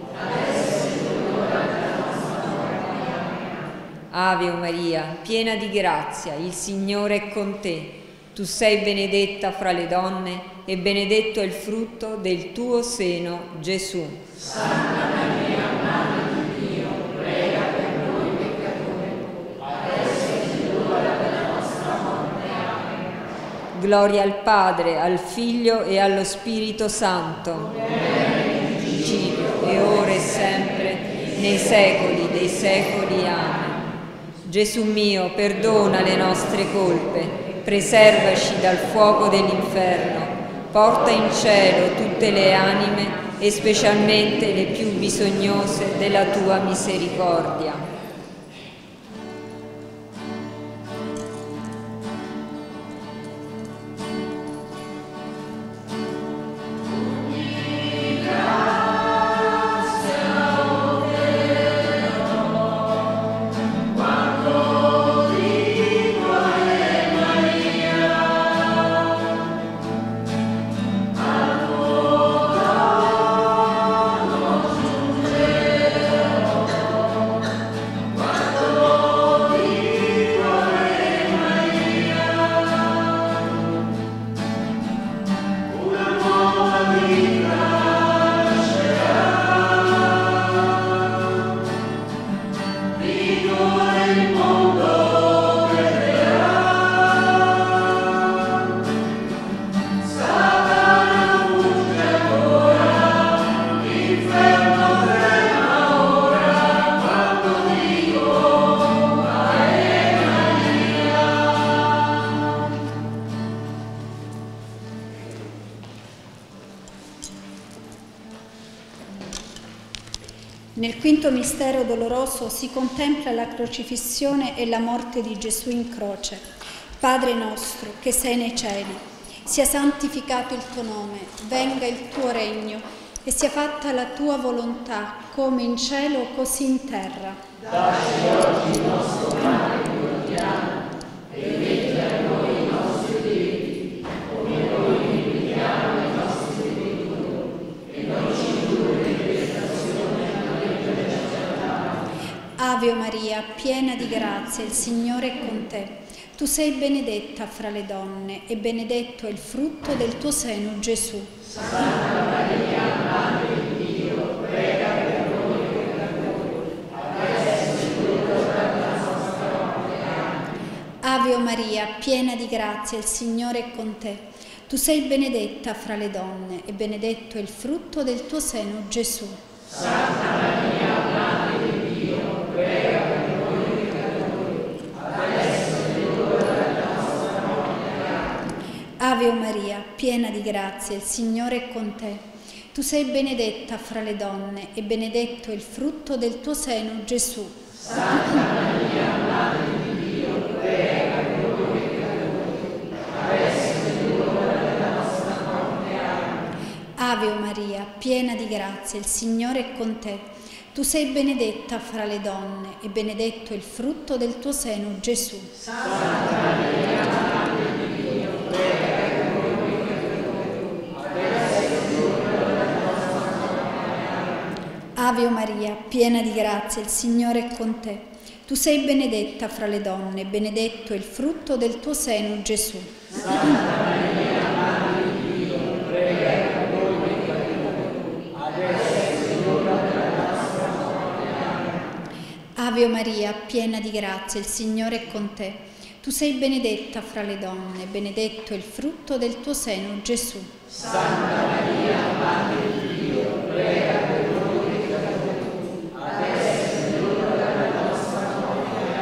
adesso e nell'ora della nostra morte. Amen. Ave Maria, piena di grazia, il Signore è con te. Tu sei benedetta fra le donne e benedetto è il frutto del tuo seno, Gesù. Santa Maria, Madre di Dio, prega per noi peccatori, adesso e nell'ora della nostra morte. Amen. Gloria al Padre, al Figlio e allo Spirito Santo, principio e ora e sempre, nei secoli dei secoli. Amen. Gesù mio, perdona le nostre colpe, preservaci dal fuoco dell'inferno, porta in cielo tutte le anime e specialmente le più bisognose della tua misericordia. Nel quinto mistero doloroso si contempla la crocifissione e la morte di Gesù in croce. Padre nostro, che sei nei cieli, sia santificato il tuo nome, venga il tuo regno e sia fatta la tua volontà, come in cielo così in terra. Dacci oggi il nostro pane quotidiano e rimetti a noi i nostri debiti, come noi rimettiamo ai nostri debitori, e non ci indurre in tentazione, ma liberaci dal male. Ave Maria, piena di grazia, il Signore è con te. Tu sei benedetta fra le donne e benedetto è il frutto del tuo seno, Gesù. Santa Maria, Madre di Dio, prega per noi peccatori, adesso è l'ora della nostra morte. Amen. Ave Maria, piena di grazia, il Signore è con te. Tu sei benedetta fra le donne e benedetto è il frutto del tuo seno, Gesù. Santa Maria, Madre di Dio, prega per noi peccatori, adesso è l'ora della nostra morte. Amen. Ave Maria, piena di grazia, il Signore è con te. Tu sei benedetta fra le donne e benedetto è il frutto del tuo seno, Gesù. Santa Maria, Madre di Dio, prega per noi peccatori, adesso è l'ora della nostra morte. Amen. Ave Maria, piena di grazia, il Signore è con te. Tu sei benedetta fra le donne e benedetto è il frutto del tuo seno, Gesù. Santa Maria, Madre di Dio, prega per noi peccatori, adesso è l'ora della nostra morte. Ave Maria, piena di grazia, il Signore è con te. Tu sei benedetta fra le donne e benedetto è il frutto del tuo seno, Gesù. Santa Maria, Madre di Dio, prega per noi peccatori, adesso è l'ora della nostra morte. Amen. Ave Maria, piena di grazia, il Signore è con te. Tu sei benedetta fra le donne e benedetto è il frutto del tuo seno, Gesù. Santa Maria, Madre di Dio, prega per noi peccatori, adesso è l'ora della nostra morte.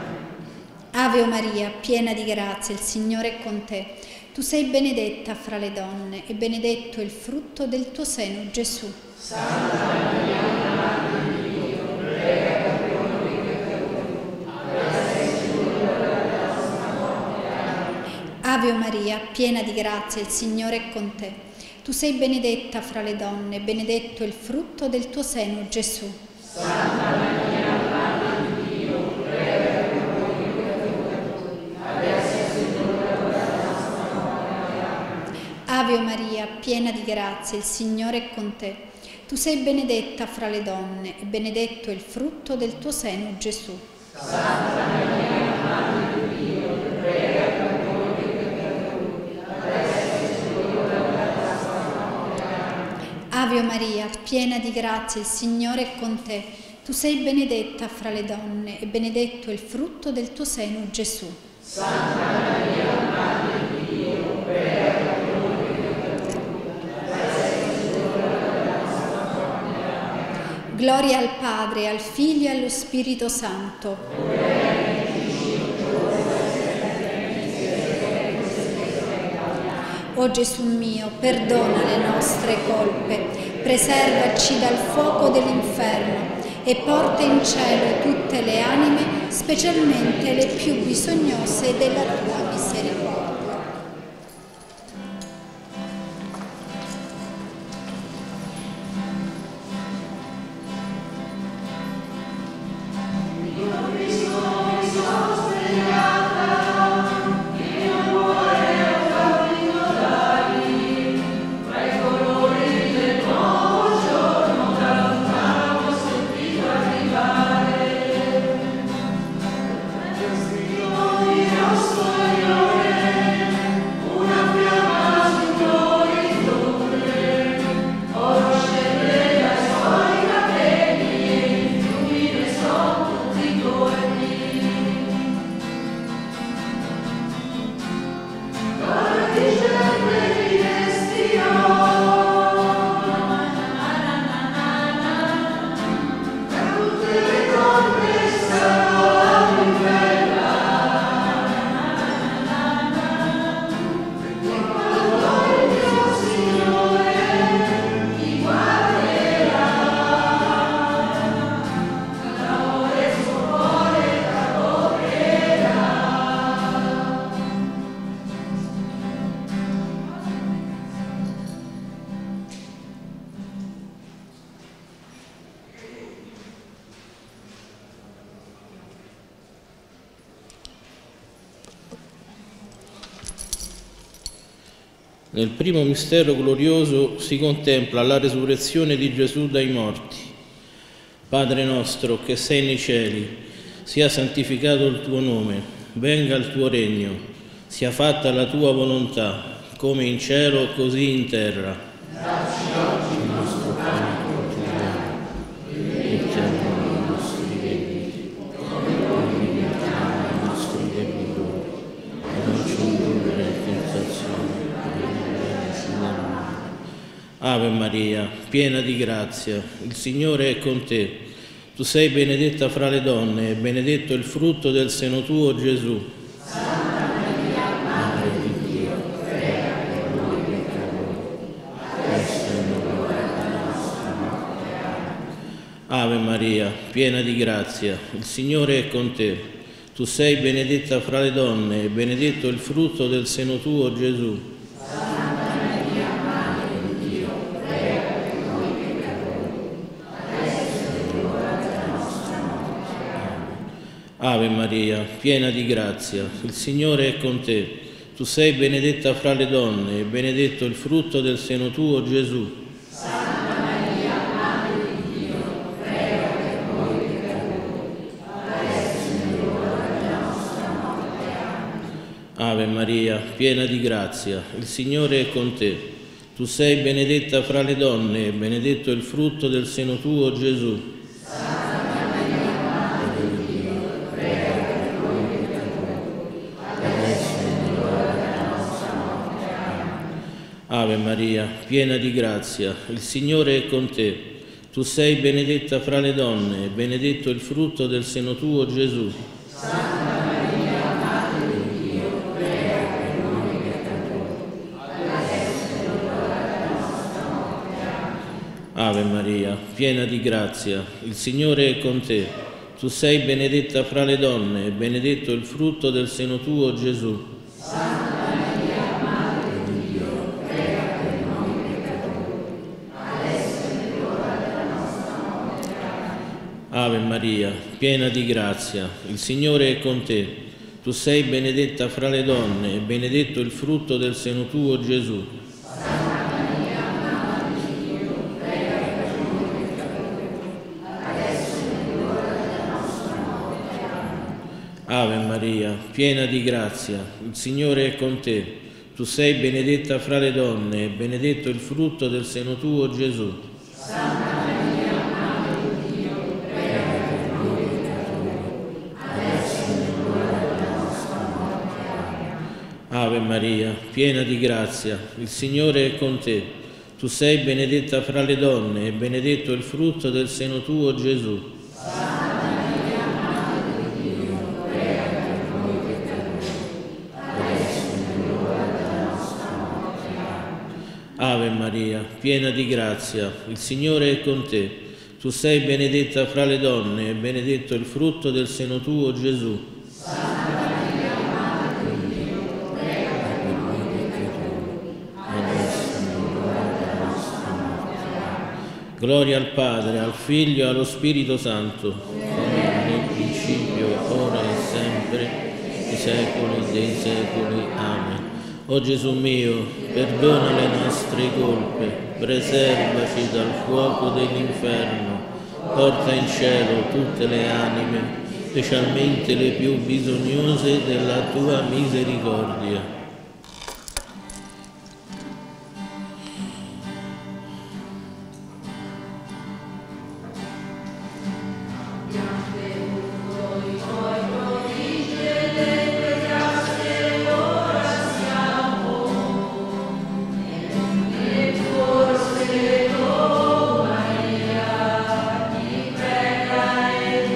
Amen. Ave Maria, piena di grazia, il Signore è con te. Tu sei benedetta fra le donne e benedetto è il frutto del tuo seno, Gesù. Santa Maria, Madre di Dio, prega per noi peccatori, adesso è l'ora della nostra morte. Amen. Ave Maria, piena di grazia, il Signore è con te. Tu sei benedetta fra le donne e benedetto è il frutto del tuo seno, Gesù. Santa Maria, Madre di Dio, prega per noi peccatori, adesso è l'ora della nostra morte. Amen. Ave Maria, piena di grazia, il Signore è con te. Tu sei benedetta fra le donne e benedetto è il frutto del tuo seno, Gesù. Santa Maria, Madre di Dio, prega per noi peccatori, adesso è l'ora della nostra morte. Amen. Ave Maria, piena di grazia, il Signore è con te. Tu sei benedetta fra le donne e benedetto è il frutto del tuo seno, Gesù. Santa Maria, Madre di Dio, prega per noi peccatori, adesso è l'ora della nostra morte. Amen. Gloria al Padre, al Figlio e allo Spirito Santo. O Gesù mio, perdona le nostre colpe, preservaci dal fuoco dell'inferno e porta in cielo tutte le anime, specialmente le più bisognose della tua misericordia. Signore Nel primo mistero glorioso si contempla la resurrezione di Gesù dai morti. Padre nostro che sei nei cieli, sia santificato il tuo nome, venga il tuo regno, sia fatta la tua volontà, come in cielo così in terra. Dacci oggi il nostro pane quotidiano, rimettiamo i nostri debiti, come noi rimettiamo i nostri debitori, e non ci indurre in tentazione, ma liberaci dal male. Ave Maria, piena di grazia, il Signore è con te. Tu sei benedetta fra le donne e benedetto il frutto del seno tuo, Gesù. Santa Maria, Madre di Dio, prega per noi peccatori, adesso è l'ora della nostra morte. Amen. Ave Maria, piena di grazia, il Signore è con te. Tu sei benedetta fra le donne e benedetto il frutto del seno tuo, Gesù. Santa Maria, Madre di Dio, prega per noi peccatori, adesso è l'ora della nostra morte. Amen. Ave Maria, piena di grazia, il Signore è con te. Tu sei benedetta fra le donne e benedetto il frutto del seno tuo, Gesù. Santa Maria, Madre di Dio, prega per noi peccatori, adesso è l'ora della nostra morte. Amen. Ave Maria, piena di grazia, il Signore è con te. Tu sei benedetta fra le donne e benedetto il frutto del seno tuo, Gesù. Santa Maria, Madre di Dio, prega per noi peccatori, adesso è l'ora della nostra morte. Amen. Ave Maria, piena di grazia, il Signore è con te. Tu sei benedetta fra le donne e benedetto il frutto del seno tuo, Gesù. Santa Maria, Madre di Dio, prega per noi peccatori, adesso è l'ora della nostra morte. Amen. Ave Maria, piena di grazia, il Signore è con te. Tu sei benedetta fra le donne e benedetto il frutto del seno tuo, Gesù. Santa Maria, Madre di Dio, prega per noi peccatori, adesso è l'ora della nostra morte. Amen. Ave Maria, piena di grazia, il Signore è con te. Tu sei benedetta fra le donne e benedetto il frutto del seno tuo, Gesù. Santa Maria, Madre di Dio, prega per noi peccatori, adesso è l'ora della nostra morte. Amen. Ave Maria, piena di grazia, il Signore è con te. Tu sei benedetta fra le donne e benedetto il frutto del seno tuo, Gesù. Santa Maria, Madre di Dio, prega per noi peccatori, adesso è l'ora della nostra morte. Amen. Ave Maria, piena di grazia, il Signore è con te. Tu sei benedetta fra le donne e benedetto il frutto del seno tuo, Gesù. Santa Maria, Madre di Dio, prega per noi peccatori, adesso è l'ora della nostra morte. Amen. Ave Maria, piena di grazia, il Signore è con te. Tu sei benedetta fra le donne e benedetto il frutto del seno tuo, Gesù. Santa Maria, Madre di Dio, prega per noi peccatori, adesso è l'ora della nostra morte. Amen. Gloria al Padre, al Figlio e allo Spirito Santo, come era nel principio, ora e sempre, nei secoli dei secoli. Amen. O Gesù mio, perdona le nostre colpe, preservaci dal fuoco dell'inferno, porta in cielo tutte le anime, specialmente le più bisognose della tua misericordia.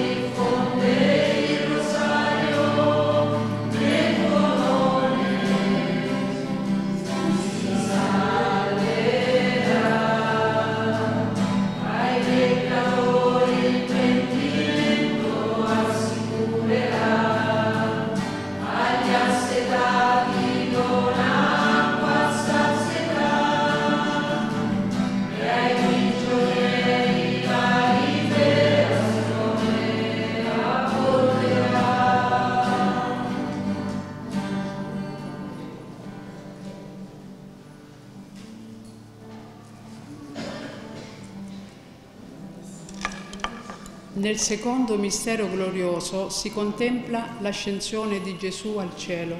Diffonde il rosario nel tuo nome. Nel secondo mistero glorioso si contempla l'ascensione di Gesù al cielo.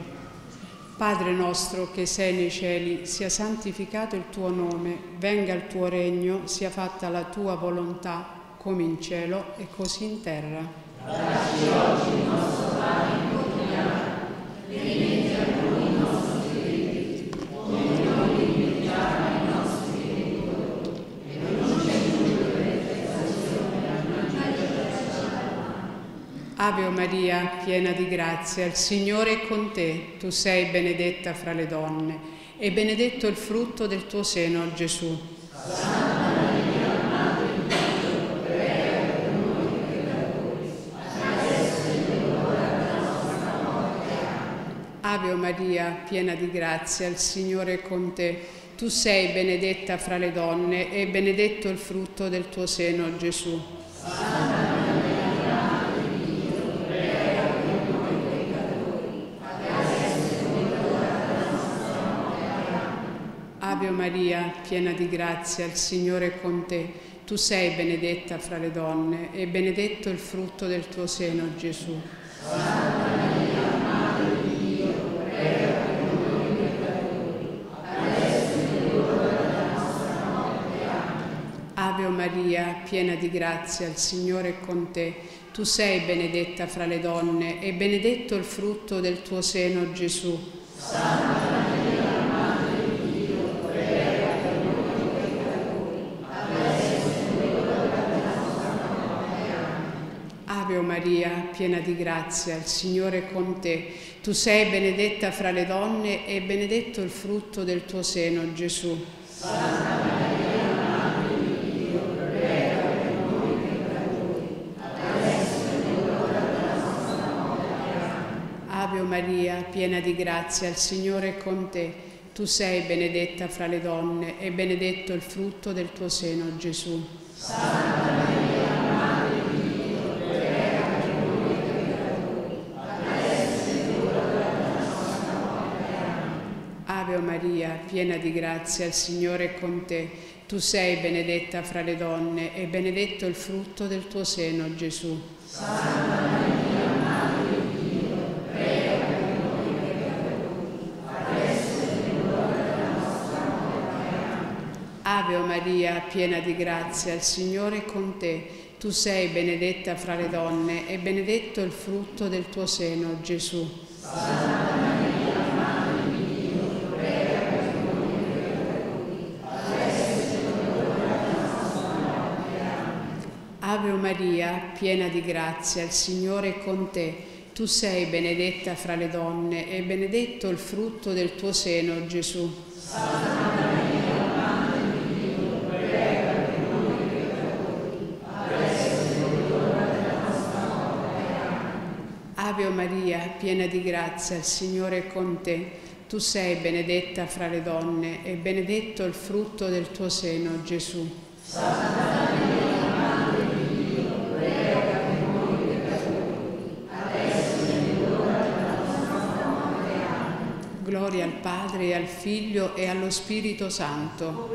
Padre nostro che sei nei cieli, sia santificato il tuo nome, venga il tuo regno, sia fatta la tua volontà, come in cielo e così in terra. Dacci oggi il nostro pane quotidiano, e rimetti a noi i nostri debiti, come noi rimettiamo ai nostri debitori, e non ci indurre in tentazione, ma liberaci dal male. Ave Maria, piena di grazia, il Signore è con te. Tu sei benedetta fra le donne, e benedetto il frutto del tuo seno, Gesù. Santa Maria, Madre di Dio, prega per noi peccatori, adesso è l'ora della nostra morte. Amen. Ave Maria, piena di grazia, il Signore è con te. Tu sei benedetta fra le donne, e benedetto il frutto del tuo seno, Gesù. Santa Maria, Madre di Dio, prega per noi peccatori, adesso è l'ora della nostra morte. Amen. Ave Maria, piena di grazia, il Signore è con te. Tu sei benedetta fra le donne, e benedetto il frutto del tuo seno, Gesù. Santa Maria, Madre di Dio, prega per noi peccatori, adesso è l'ora della nostra morte. Amen. Ave Maria, piena di grazia, il Signore è con te. Tu sei benedetta fra le donne, e benedetto il frutto del tuo seno, Gesù. Santa Maria, Madre di Dio, prega per noi peccatori, adesso è l'ora della nostra morte. Amen. Ave Maria, piena di grazia, il Signore è con te. Tu sei benedetta fra le donne, e benedetto il frutto del tuo seno, Gesù. Santa Maria, Madre di Dio, prega per noi peccatori, adesso è l'ora della nostra morte. Amen. Ave Maria, piena di grazia, il Signore è con te. Tu sei benedetta fra le donne, e benedetto il frutto del tuo seno, Gesù. Santa Maria, Madre di Dio, prega per noi peccatori, adesso è l'ora della nostra morte. Amen. Ave Maria, piena di grazia, il Signore è con te. Tu sei benedetta fra le donne, e benedetto il frutto del tuo seno, Gesù. Santa Maria, Madre di Dio, prega per noi peccatori, adesso è l'ora della nostra morte. Amen. Ave Maria, piena di grazia, il Signore è con te. Tu sei benedetta fra le donne, e benedetto il frutto del tuo seno, Gesù. Santa Maria, Madre di Dio, prega per noi peccatori, adesso è l'ora della nostra morte. Amen. Ave Maria, piena di grazia, il Signore è con te. Tu sei benedetta fra le donne, e benedetto il frutto del tuo seno, Gesù. Santa Maria, Madre di Dio, prega per noi peccatori, adesso è l'ora della nostra morte. Amen. Ave Maria, piena di grazia, il Signore è con te. Tu sei benedetta fra le donne, e benedetto il frutto del tuo seno, Gesù. Santa Maria, Madre di Dio, prega per noi peccatori, adesso è l'ora della nostra morte. Amen. Gloria al Padre, e al Figlio, e allo Spirito Santo.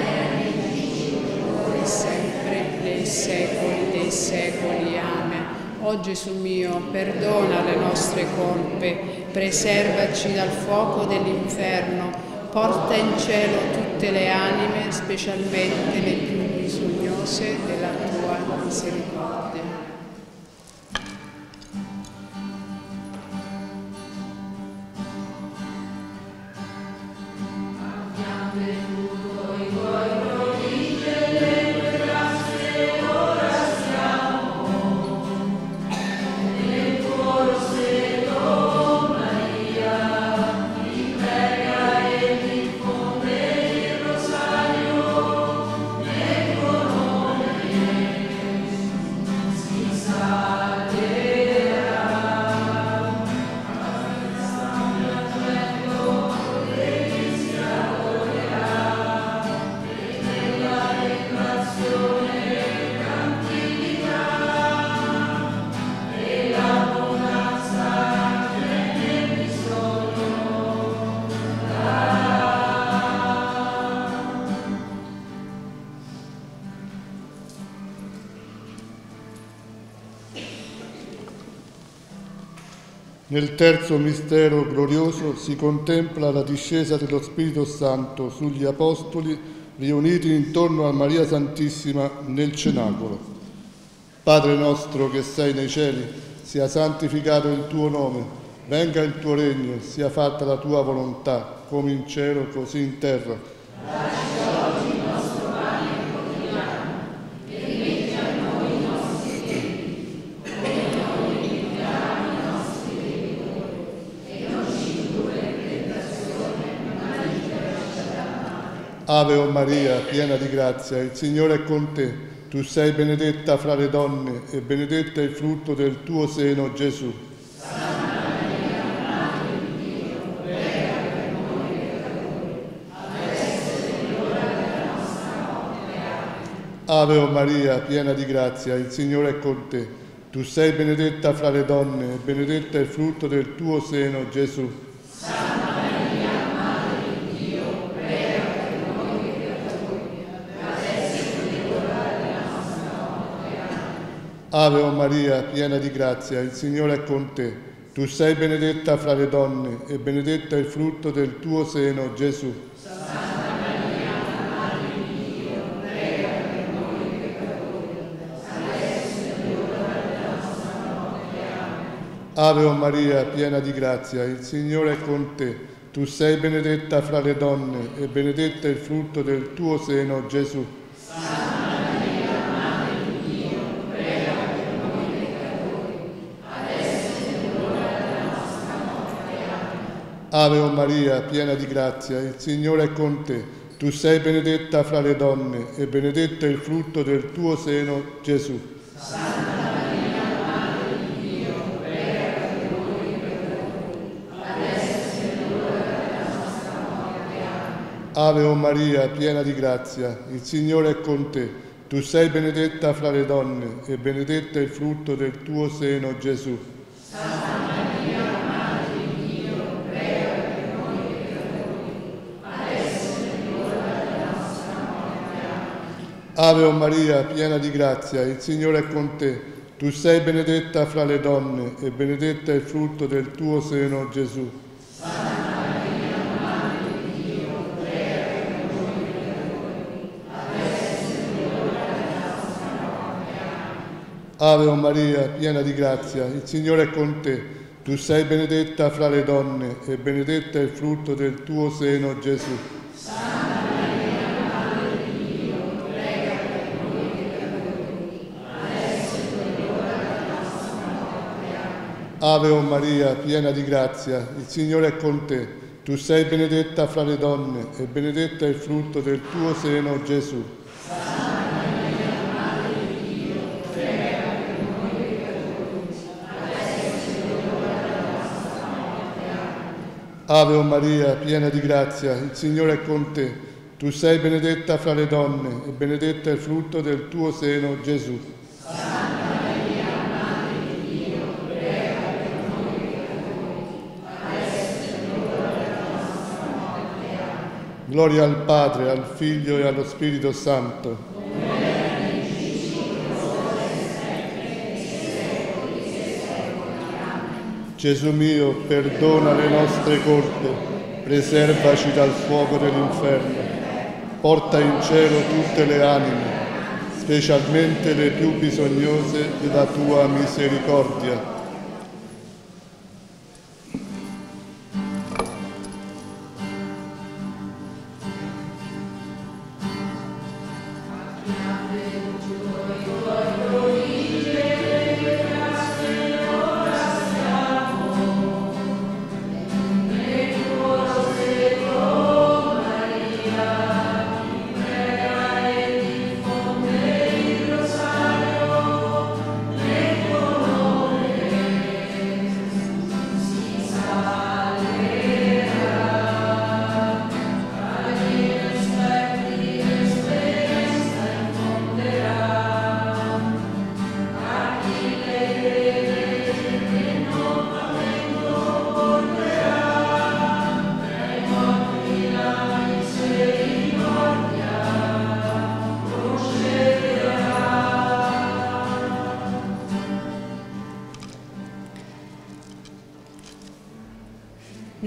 E sempre, nei secoli dei secoli. Amen. O Gesù mio, perdona le nostre colpe, preservaci dal fuoco dell'inferno, porta in cielo tutte le anime, specialmente le più bisognose della tua misericordia. Amen. Nel terzo mistero glorioso si contempla la discesa dello Spirito Santo sugli Apostoli riuniti intorno a Maria Santissima nel cenacolo. Padre nostro che sei nei cieli, sia santificato il tuo nome, venga il tuo regno, sia fatta la tua volontà, come in cielo così in terra. Dacci oggi il nostro pane quotidiano, e rimetti a noi i nostri debiti, come noi rimettiamo i nostri debitori, e non ci indurre in tentazione, ma liberaci dal male. Ave o Maria, piena di grazia, il Signore è con te. Tu sei benedetta fra le donne, e benedetto è il frutto del tuo seno, Gesù. Santa Maria, Madre di Dio, prega per noi peccatori, adesso è l'ora della nostra morte. Amen. Ave o Maria, piena di grazia, il Signore è con te. Tu sei benedetta fra le donne, e benedetto è il frutto del tuo seno, Gesù. Santa Maria, Madre di Dio, prega per noi peccatori, adesso è l'ora della nostra morte. Amen. Ave o Maria, piena di grazia, il Signore è con te. Tu sei benedetta fra le donne, e benedetto è il frutto del tuo seno, Gesù. Santa Maria, Madre di Dio, prega per noi peccatori, adesso è l'ora della nostra morte. Amen. Ave o Maria, piena di grazia, il Signore è con te. Tu sei benedetta fra le donne, e benedetto è il frutto del tuo seno, Gesù. Santa Maria, Madre di Dio, prega per noi peccatori, adesso è l'ora della nostra morte. Amen. Ave o Maria, piena di grazia, il Signore è con te. Tu sei benedetta fra le donne, e benedetto è il frutto del tuo seno, Gesù. Santa Maria, Madre di Dio, prega per noi peccatori, adesso è l'ora della nostra morte. Amen. Ave o Maria, piena di grazia, il Signore è con te. Tu sei benedetta fra le donne, e benedetto è il frutto del tuo seno, Gesù. Santa Maria, Madre di Dio, prega per noi peccatori, adesso è l'ora della nostra morte. Amen. Ave o Maria, piena di grazia, il Signore è con te. Tu sei benedetta fra le donne, e benedetto è il frutto del tuo seno, Gesù. Santa Maria, Madre di Dio, prega per noi peccatori, adesso è l'ora della nostra morte. Amen. Ave o Maria, piena di grazia, il Signore è con te. Tu sei benedetta fra le donne, e benedetto è il frutto del tuo seno, Gesù. Santa Maria, Madre di Dio, prega per noi peccatori, adesso è l'ora della nostra morte. Amen. Ave o Maria, piena di grazia, il Signore è con te. Tu sei benedetta fra le donne, e benedetto è il frutto del tuo seno, Gesù. Santa Maria, Madre di Dio, prega per noi peccatori, adesso è l'ora della nostra morte. Amen. Ave o Maria, piena di grazia, il Signore è con te. Tu sei benedetta fra le donne, e benedetto è il frutto del tuo seno, Gesù. Santa Maria, Madre di Dio, prega per noi peccatori, adesso è l'ora della nostra morte. Amen. Gloria al Padre, al Figlio e allo Spirito Santo. Gesù mio, perdona le nostre colpe, preservaci dal fuoco dell'inferno, porta in cielo tutte le anime, specialmente le più bisognose della tua misericordia.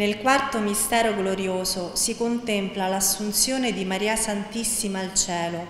Nel quarto mistero glorioso si contempla l'assunzione di Maria Santissima al cielo.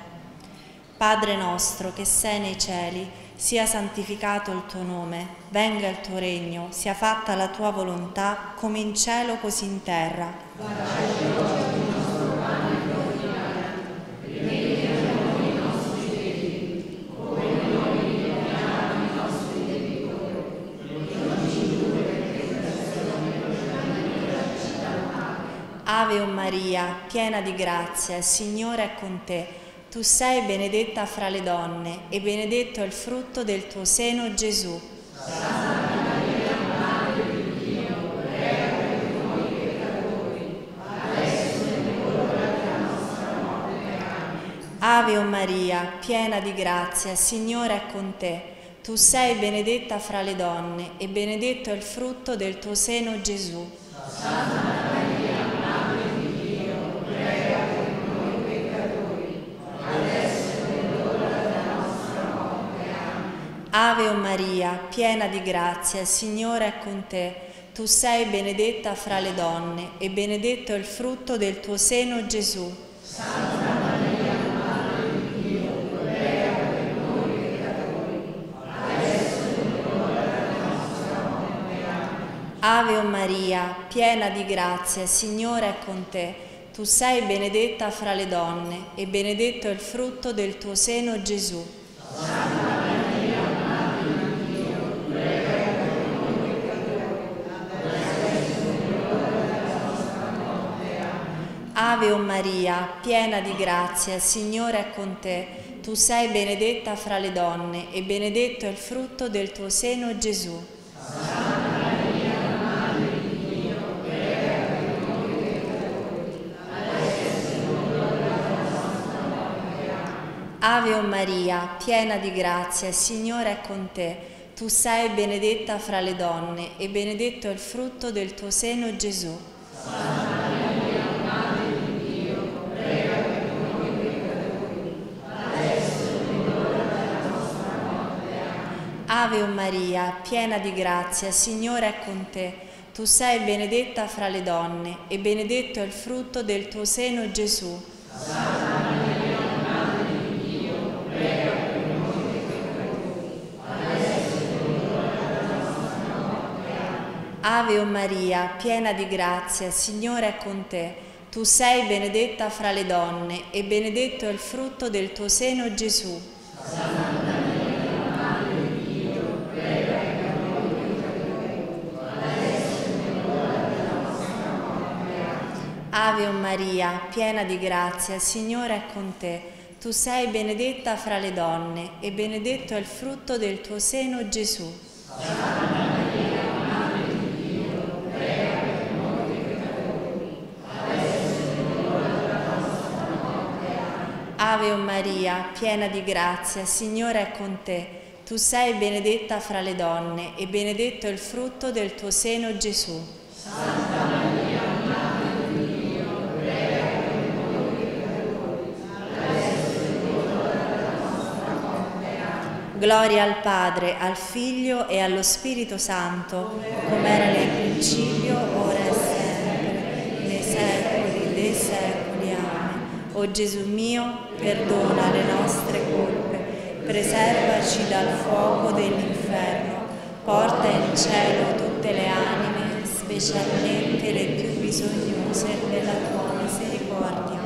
Padre nostro che sei nei cieli, sia santificato il tuo nome, venga il tuo regno, sia fatta la tua volontà, come in cielo così in terra. Dacci oggi il nostro pane quotidiano, rimetti a noi i nostri debiti, come noi rimettiamo i nostri debitori, e non ci indurre in tentazione, ma liberaci dal male. Ave o Maria, piena di grazia, il Signore è con te. Tu sei benedetta fra le donne, e benedetto è il frutto del tuo seno, Gesù. Santa Maria, Madre di Dio, prega per noi peccatori, adesso e nell'ora della nostra morte. Amen. Ave o Maria, piena di grazia, il Signore è con te. Tu sei benedetta fra le donne, e benedetto è il frutto del tuo seno, Gesù. Santa Maria, Madre di Dio, prega per noi peccatori, adesso e nell'ora della nostra morte. Amen. Ave o Maria, piena di grazia, il Signore è con te. Tu sei benedetta fra le donne, e benedetto è il frutto del tuo seno, Gesù. Santa Maria, Madre di Dio, prega per noi peccatori, adesso e nell'ora della nostra morte. Amen. Ave o Maria, piena di grazia, il Signore è con te. Tu sei benedetta fra le donne, e benedetto è il frutto del tuo seno, Gesù. Santa Maria, Madre di Dio, prega per noi peccatori, adesso e nell'ora della nostra morte. Amen. Ave o Maria, piena di grazia, il Signore è con te. Tu sei benedetta fra le donne, e benedetto è il frutto del tuo seno, Gesù. Santa Maria, Madre di Dio, prega per noi peccatori, adesso e nell'ora della nostra morte. Amen. Ave o Maria, piena di grazia, il Signore è con te. Tu sei benedetta fra le donne, e benedetto è il frutto del tuo seno, Gesù. Santa Maria, Madre di Dio, prega per noi peccatori, adesso e nell'ora della nostra morte. Amen. Ave o Maria, piena di grazia, il Signore è con te. Tu sei benedetta fra le donne, e benedetto è il frutto del tuo seno, Gesù. Santa Maria, Madre di Dio, prega per noi peccatori, adesso e nell'ora della nostra morte. Amen. Ave o Maria, piena di grazia, il Signore è con te. Tu sei benedetta fra le donne, e benedetto è il frutto del tuo seno, Gesù. Santa Maria, Madre di Dio, prega per noi peccatori, adesso e nell'ora della nostra morte. Amen. Ave o Maria, piena di grazia, il Signore è con te. Tu sei benedetta fra le donne, e benedetto è il frutto del tuo seno, Gesù. Santa Maria, Madre di Dio, prega per noi peccatori, adesso e nell'ora della nostra morte. Amen. Ave o Maria, piena di grazia, il Signore è con te. Tu sei benedetta fra le donne, e benedetto è il frutto del tuo seno, Gesù. Santa Maria, Madre di Dio, prega per noi peccatori, adesso e nell'ora della nostra morte. Amen. Gloria al Padre, al Figlio e allo Spirito Santo, come era nel principio, ora e sempre, nei secoli dei secoli. Amen. O Gesù mio, perdona le nostre colpe, preservaci dal fuoco dell'inferno, porta in cielo tutte le anime, specialmente le più bisognose della tua misericordia.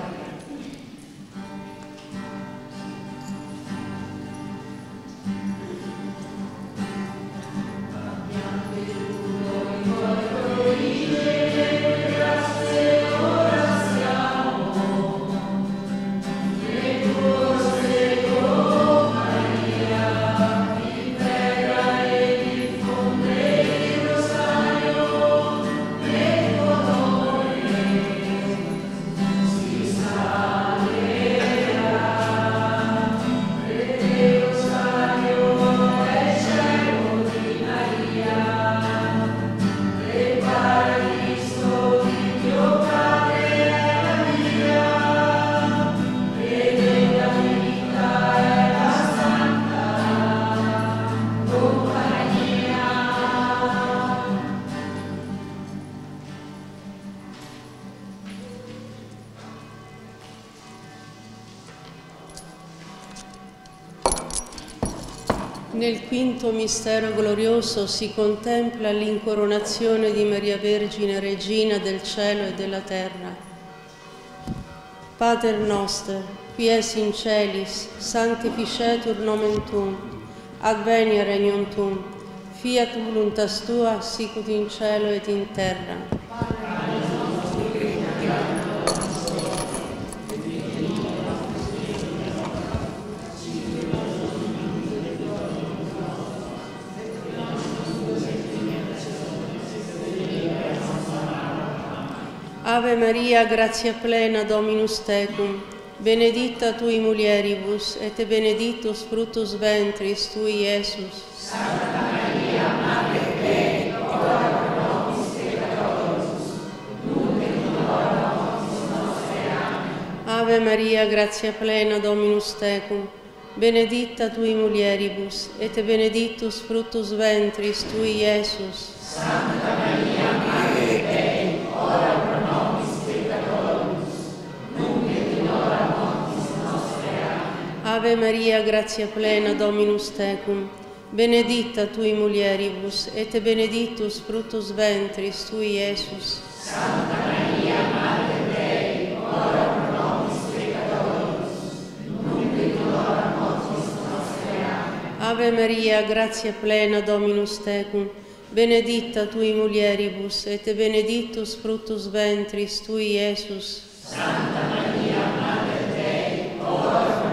Nel quinto mistero glorioso si contempla l'incoronazione di Maria Vergine, Regina del cielo e della terra. Pater noster, qui es in celis, sanctificetur nomen tuum, adveniat regnum tuum, fiat voluntas tua, sicut in cielo et in terra. Ave Maria, gratia plena, Dominus tecum, benedicta tui mulieribus, et benedictus fructus ventris tui, Iesus. Santa Maria, Mater Dei, ora pro nobis peccatoribus, nunc et in hora mortis nostre. Amen. Ave Maria, gratia plena, Dominus tecum, benedicta tui mulieribus, et benedictus fructus ventris tui, Iesus. Santa Maria, Mater Dei, ora pro Ave Maria, gratia plena, Dominus tecum, benedicta tui mulieribus, et benedictus fructus ventris tui, Iesus. Santa Maria, Mater Dei, ora pro nobis peccatoribus, nunc et in hora mortis nostre. Amen. Ave Maria, gratia plena, Dominus tecum, benedicta tui mulieribus, et benedictus fructus ventris tui, Iesus. Santa Maria, Mater Dei, ora pro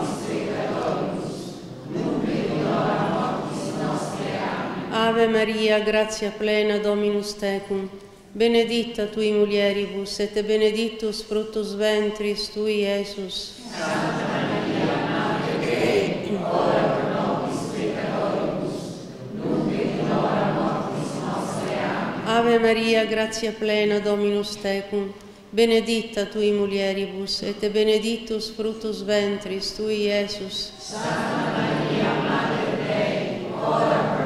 Ave Maria, gratia plena, Dominus tecum, benedicta tui mulieribus, et benedictus fructus ventris tui, Iesus. Santa Maria, Mater Dei, ora pro nobis peccatoribus, nunc et in hora mortis nostre. Amen. Ave Maria, gratia plena, Dominus tecum, benedicta tui mulieribus, et benedictus fructus ventris tui, Iesus. Santa Maria, Mater Dei, ora pro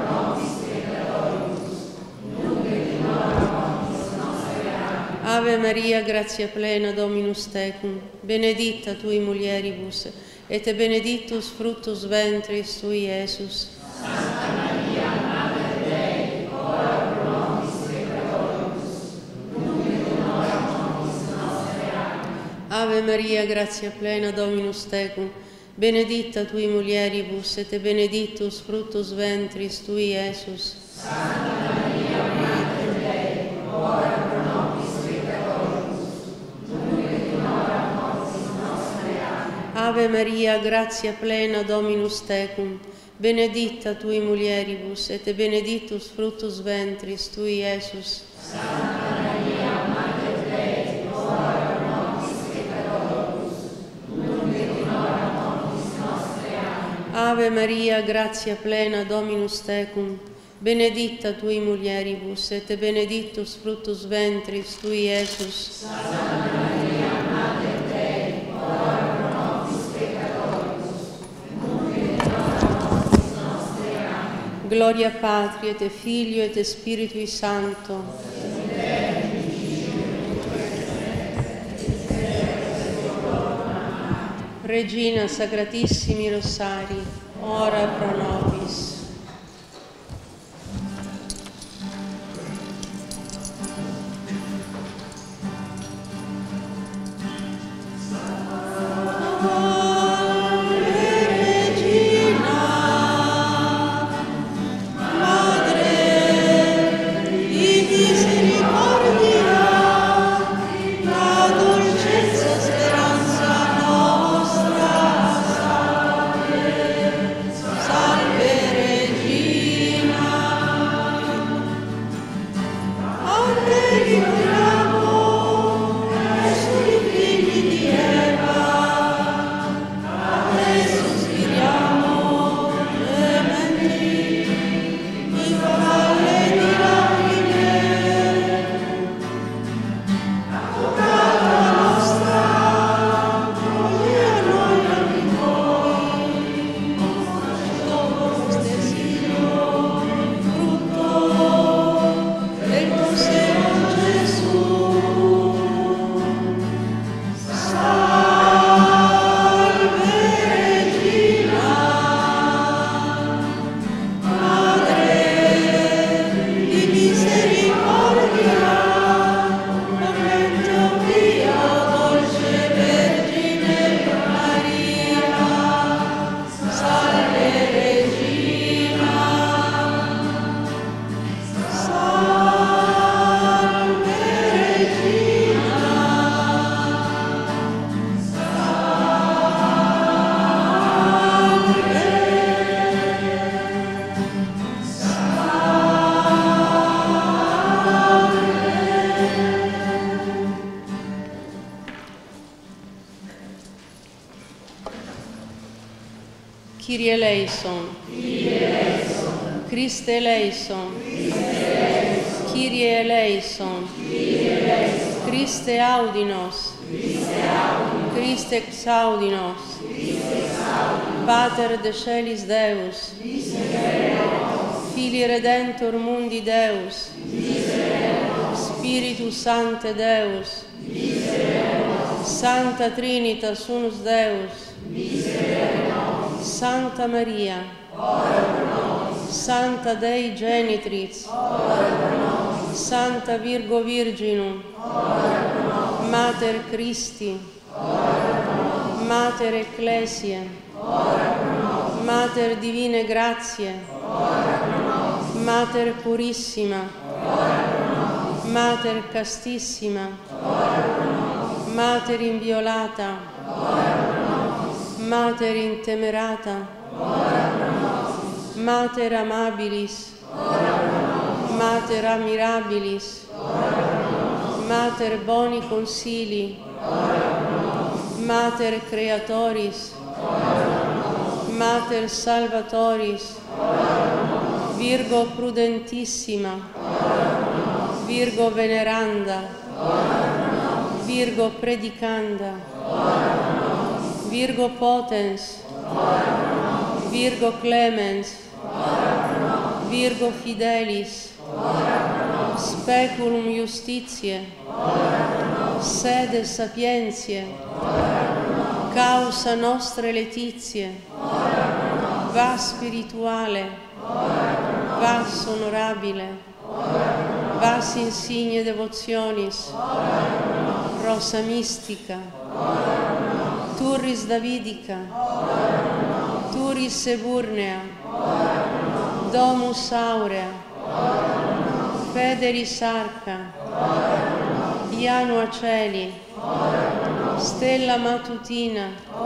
Ave Maria, gratia plena, Dominus tecum, benedicta tui mulieribus, et benedictus fructus ventris tui, Iesus. Santa Maria, Mater Dei, ora pro nobis peccatoribus, nunc et in hora mortis nostre. Amen. Ave Maria, gratia plena, Dominus tecum, benedicta tui mulieribus, et benedictus fructus ventris tui, Iesus. Santa Maria, Mater Dei, ora pro nobis Ave Maria, gratia plena, Dominus tecum, benedicta tui mulieribus, et benedictus fructus ventris tui, Iesus. Santa Maria, Mater Dei, ora pro nobis peccatoribus, nunc et in hora mortis nostre. Amen. Ave Maria, gratia plena, Dominus tecum, benedicta tui mulieribus, et benedictus fructus ventris tui, Iesus. Santa Maria, Mater Dei, ora pro Gloria Patri et Filio et Spiritui Sancto. Regina Sacratissimi Rossari, ora pro nobis. Salvere Kyrie eleison. Christe eleison. Kyrie eleison. Christe audinos. Christe exaudinos. Pater de celis Deus. Filii Redentor mundi Deus. Spiritus Sancte Deus. Santa Trinitas unus Deus. Santa Maria. Santa Dei Genitrix. Santa Virgo Virginum. Mater Christi. Mater Ecclesiae. Mater Divine Grazie. Mater Purissima. Mater Castissima. Mater Inviolata. Mater Intemerata. Mater Amabilis. Mater Admirabilis. Mater Boni Consili. Mater Creatoris. Mater Salvatoris. Virgo Prudentissima. Virgo Veneranda. Virgo Predicanda. Virgo Potens. Virgo Clemens. Virgo Fidelis. Speculum Justitiae. Sede Sapientiae. Causa Nostre Laetitiae. Vas Spirituale. Vas Onorabile. Vas Insigne Devotionis. Rosa Mystica. Turris Davidica. Turris Eburnea. Domus Aurea. Federis Arca. Ianua Celi. Stella Matutina.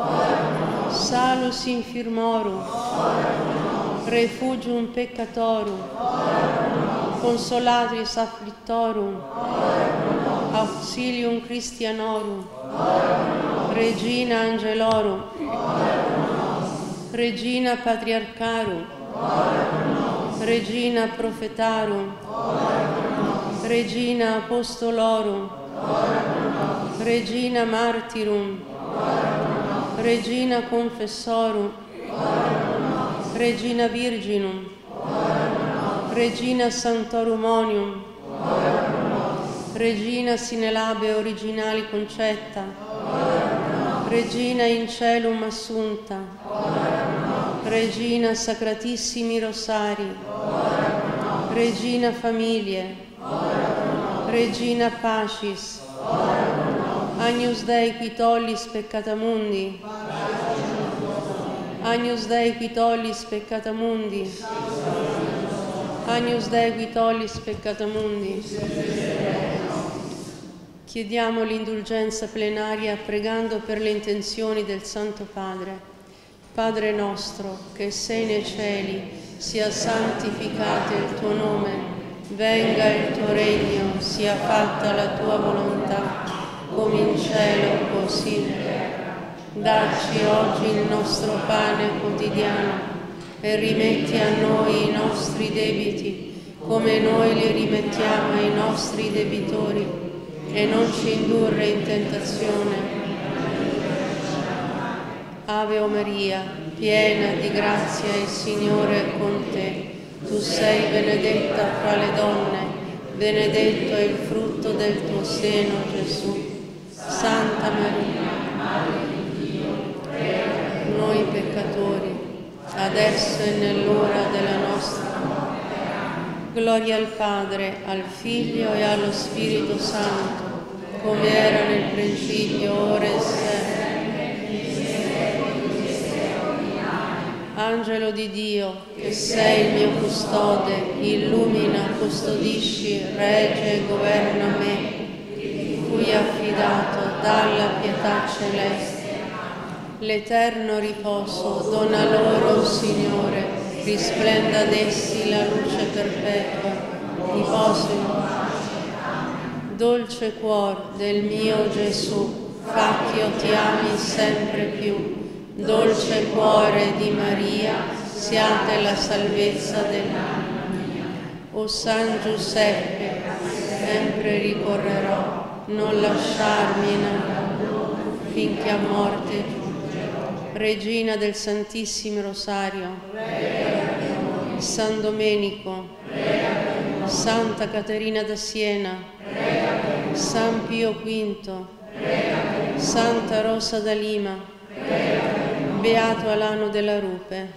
Salus Infirmorum. Refugium Peccatorum. Consolatris Afflictorum. Auxilium Christianorum. Regina Angelorum. Regina Patriarcharum. Regina Prophetarum. Regina Apostolorum. Regina Martyrum. Regina Confessorum. Regina Virginum. Regina Sanctorum Omnium. Regina sine labe originali concetta. Regina in celum assunta. Regina Sacratissimi Rosari. Regina Familie. Regina Pacis. Agnus Dei qui tollis peccata mundi. Agnus Dei qui tollis peccata mundi. Agnus Dei qui tollis peccata mundi. Chiediamo l'indulgenza plenaria pregando per le intenzioni del Santo Padre. Padre nostro, che sei nei cieli, sia santificato il tuo nome, venga il tuo regno, sia fatta la tua volontà, come in cielo così in terra. Dacci oggi il nostro pane quotidiano e rimetti a noi i nostri debiti, come noi li rimettiamo ai nostri debitori, e non ci indurre in tentazione. Ave o Maria, piena di grazia, il Signore è con te. Tu sei benedetta fra le donne, benedetto è il frutto del tuo seno, Gesù. Santa Maria, Madre di Dio, prega per noi peccatori, adesso e nell'ora della nostra morte. Gloria al Padre, al Figlio e allo Spirito Santo, come era nel principio, ora e sempre. Angelo di Dio, che sei il mio custode, illumina, custodisci, regge e governa me, di cui è affidato dalla pietà celeste. L'eterno riposo dona loro, Signore, risplenda ad essi la luce perpetua, riposino. Dolce cuor del mio Gesù, fa che io ti ami sempre più. dolce cuore di Maria, siate la salvezza dell'anima mia. O San Giuseppe, sempre ricorrerò, non lasciarmi in abbandono finché a morte giungerò. Regina del Santissimo Rosario, San Domenico, Santa Caterina da Siena, San Pio quinto, Santa Rosa da Lima, Beato Alano della Rupe.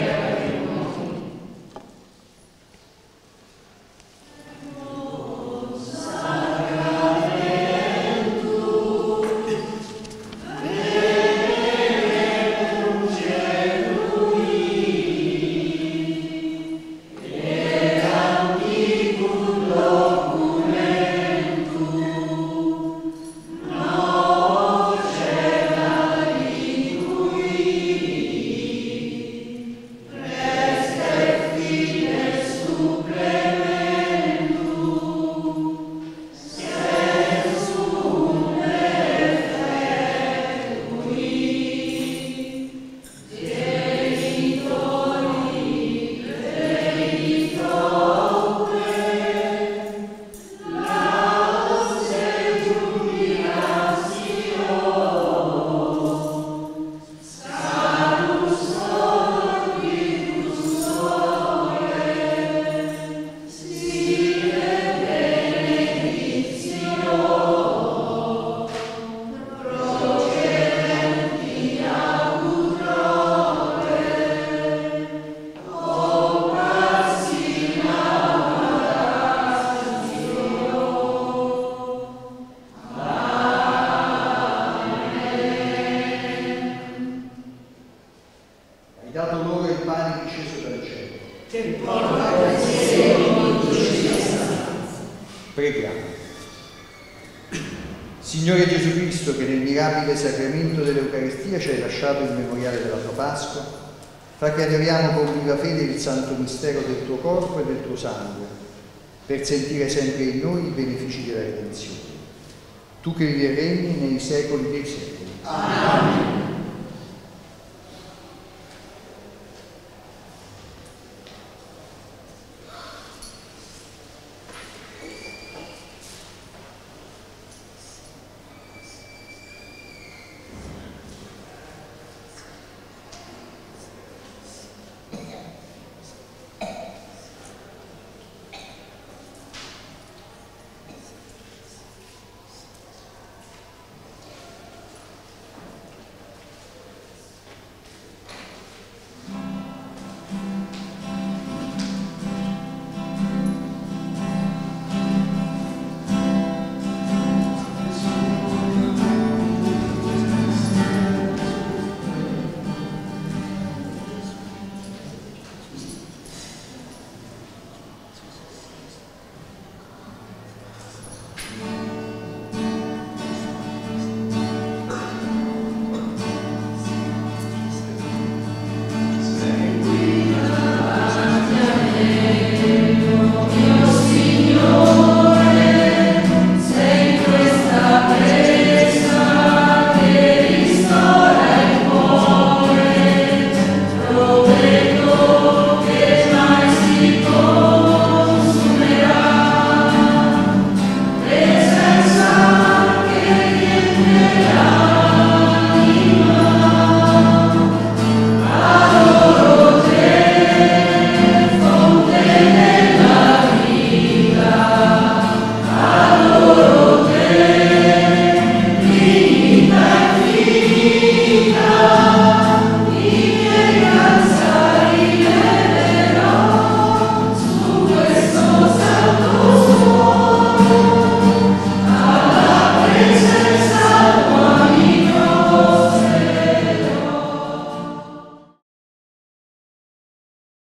Signore Gesù Cristo, che nel mirabile sacramento dell'Eucaristia ci hai lasciato il memoriale della tua Pasqua, fa che adoriamo con viva fede il santo mistero del tuo corpo e del tuo sangue, per sentire sempre in noi i benefici della redenzione. Tu che vivi e regni nei secoli dei secoli. Amen.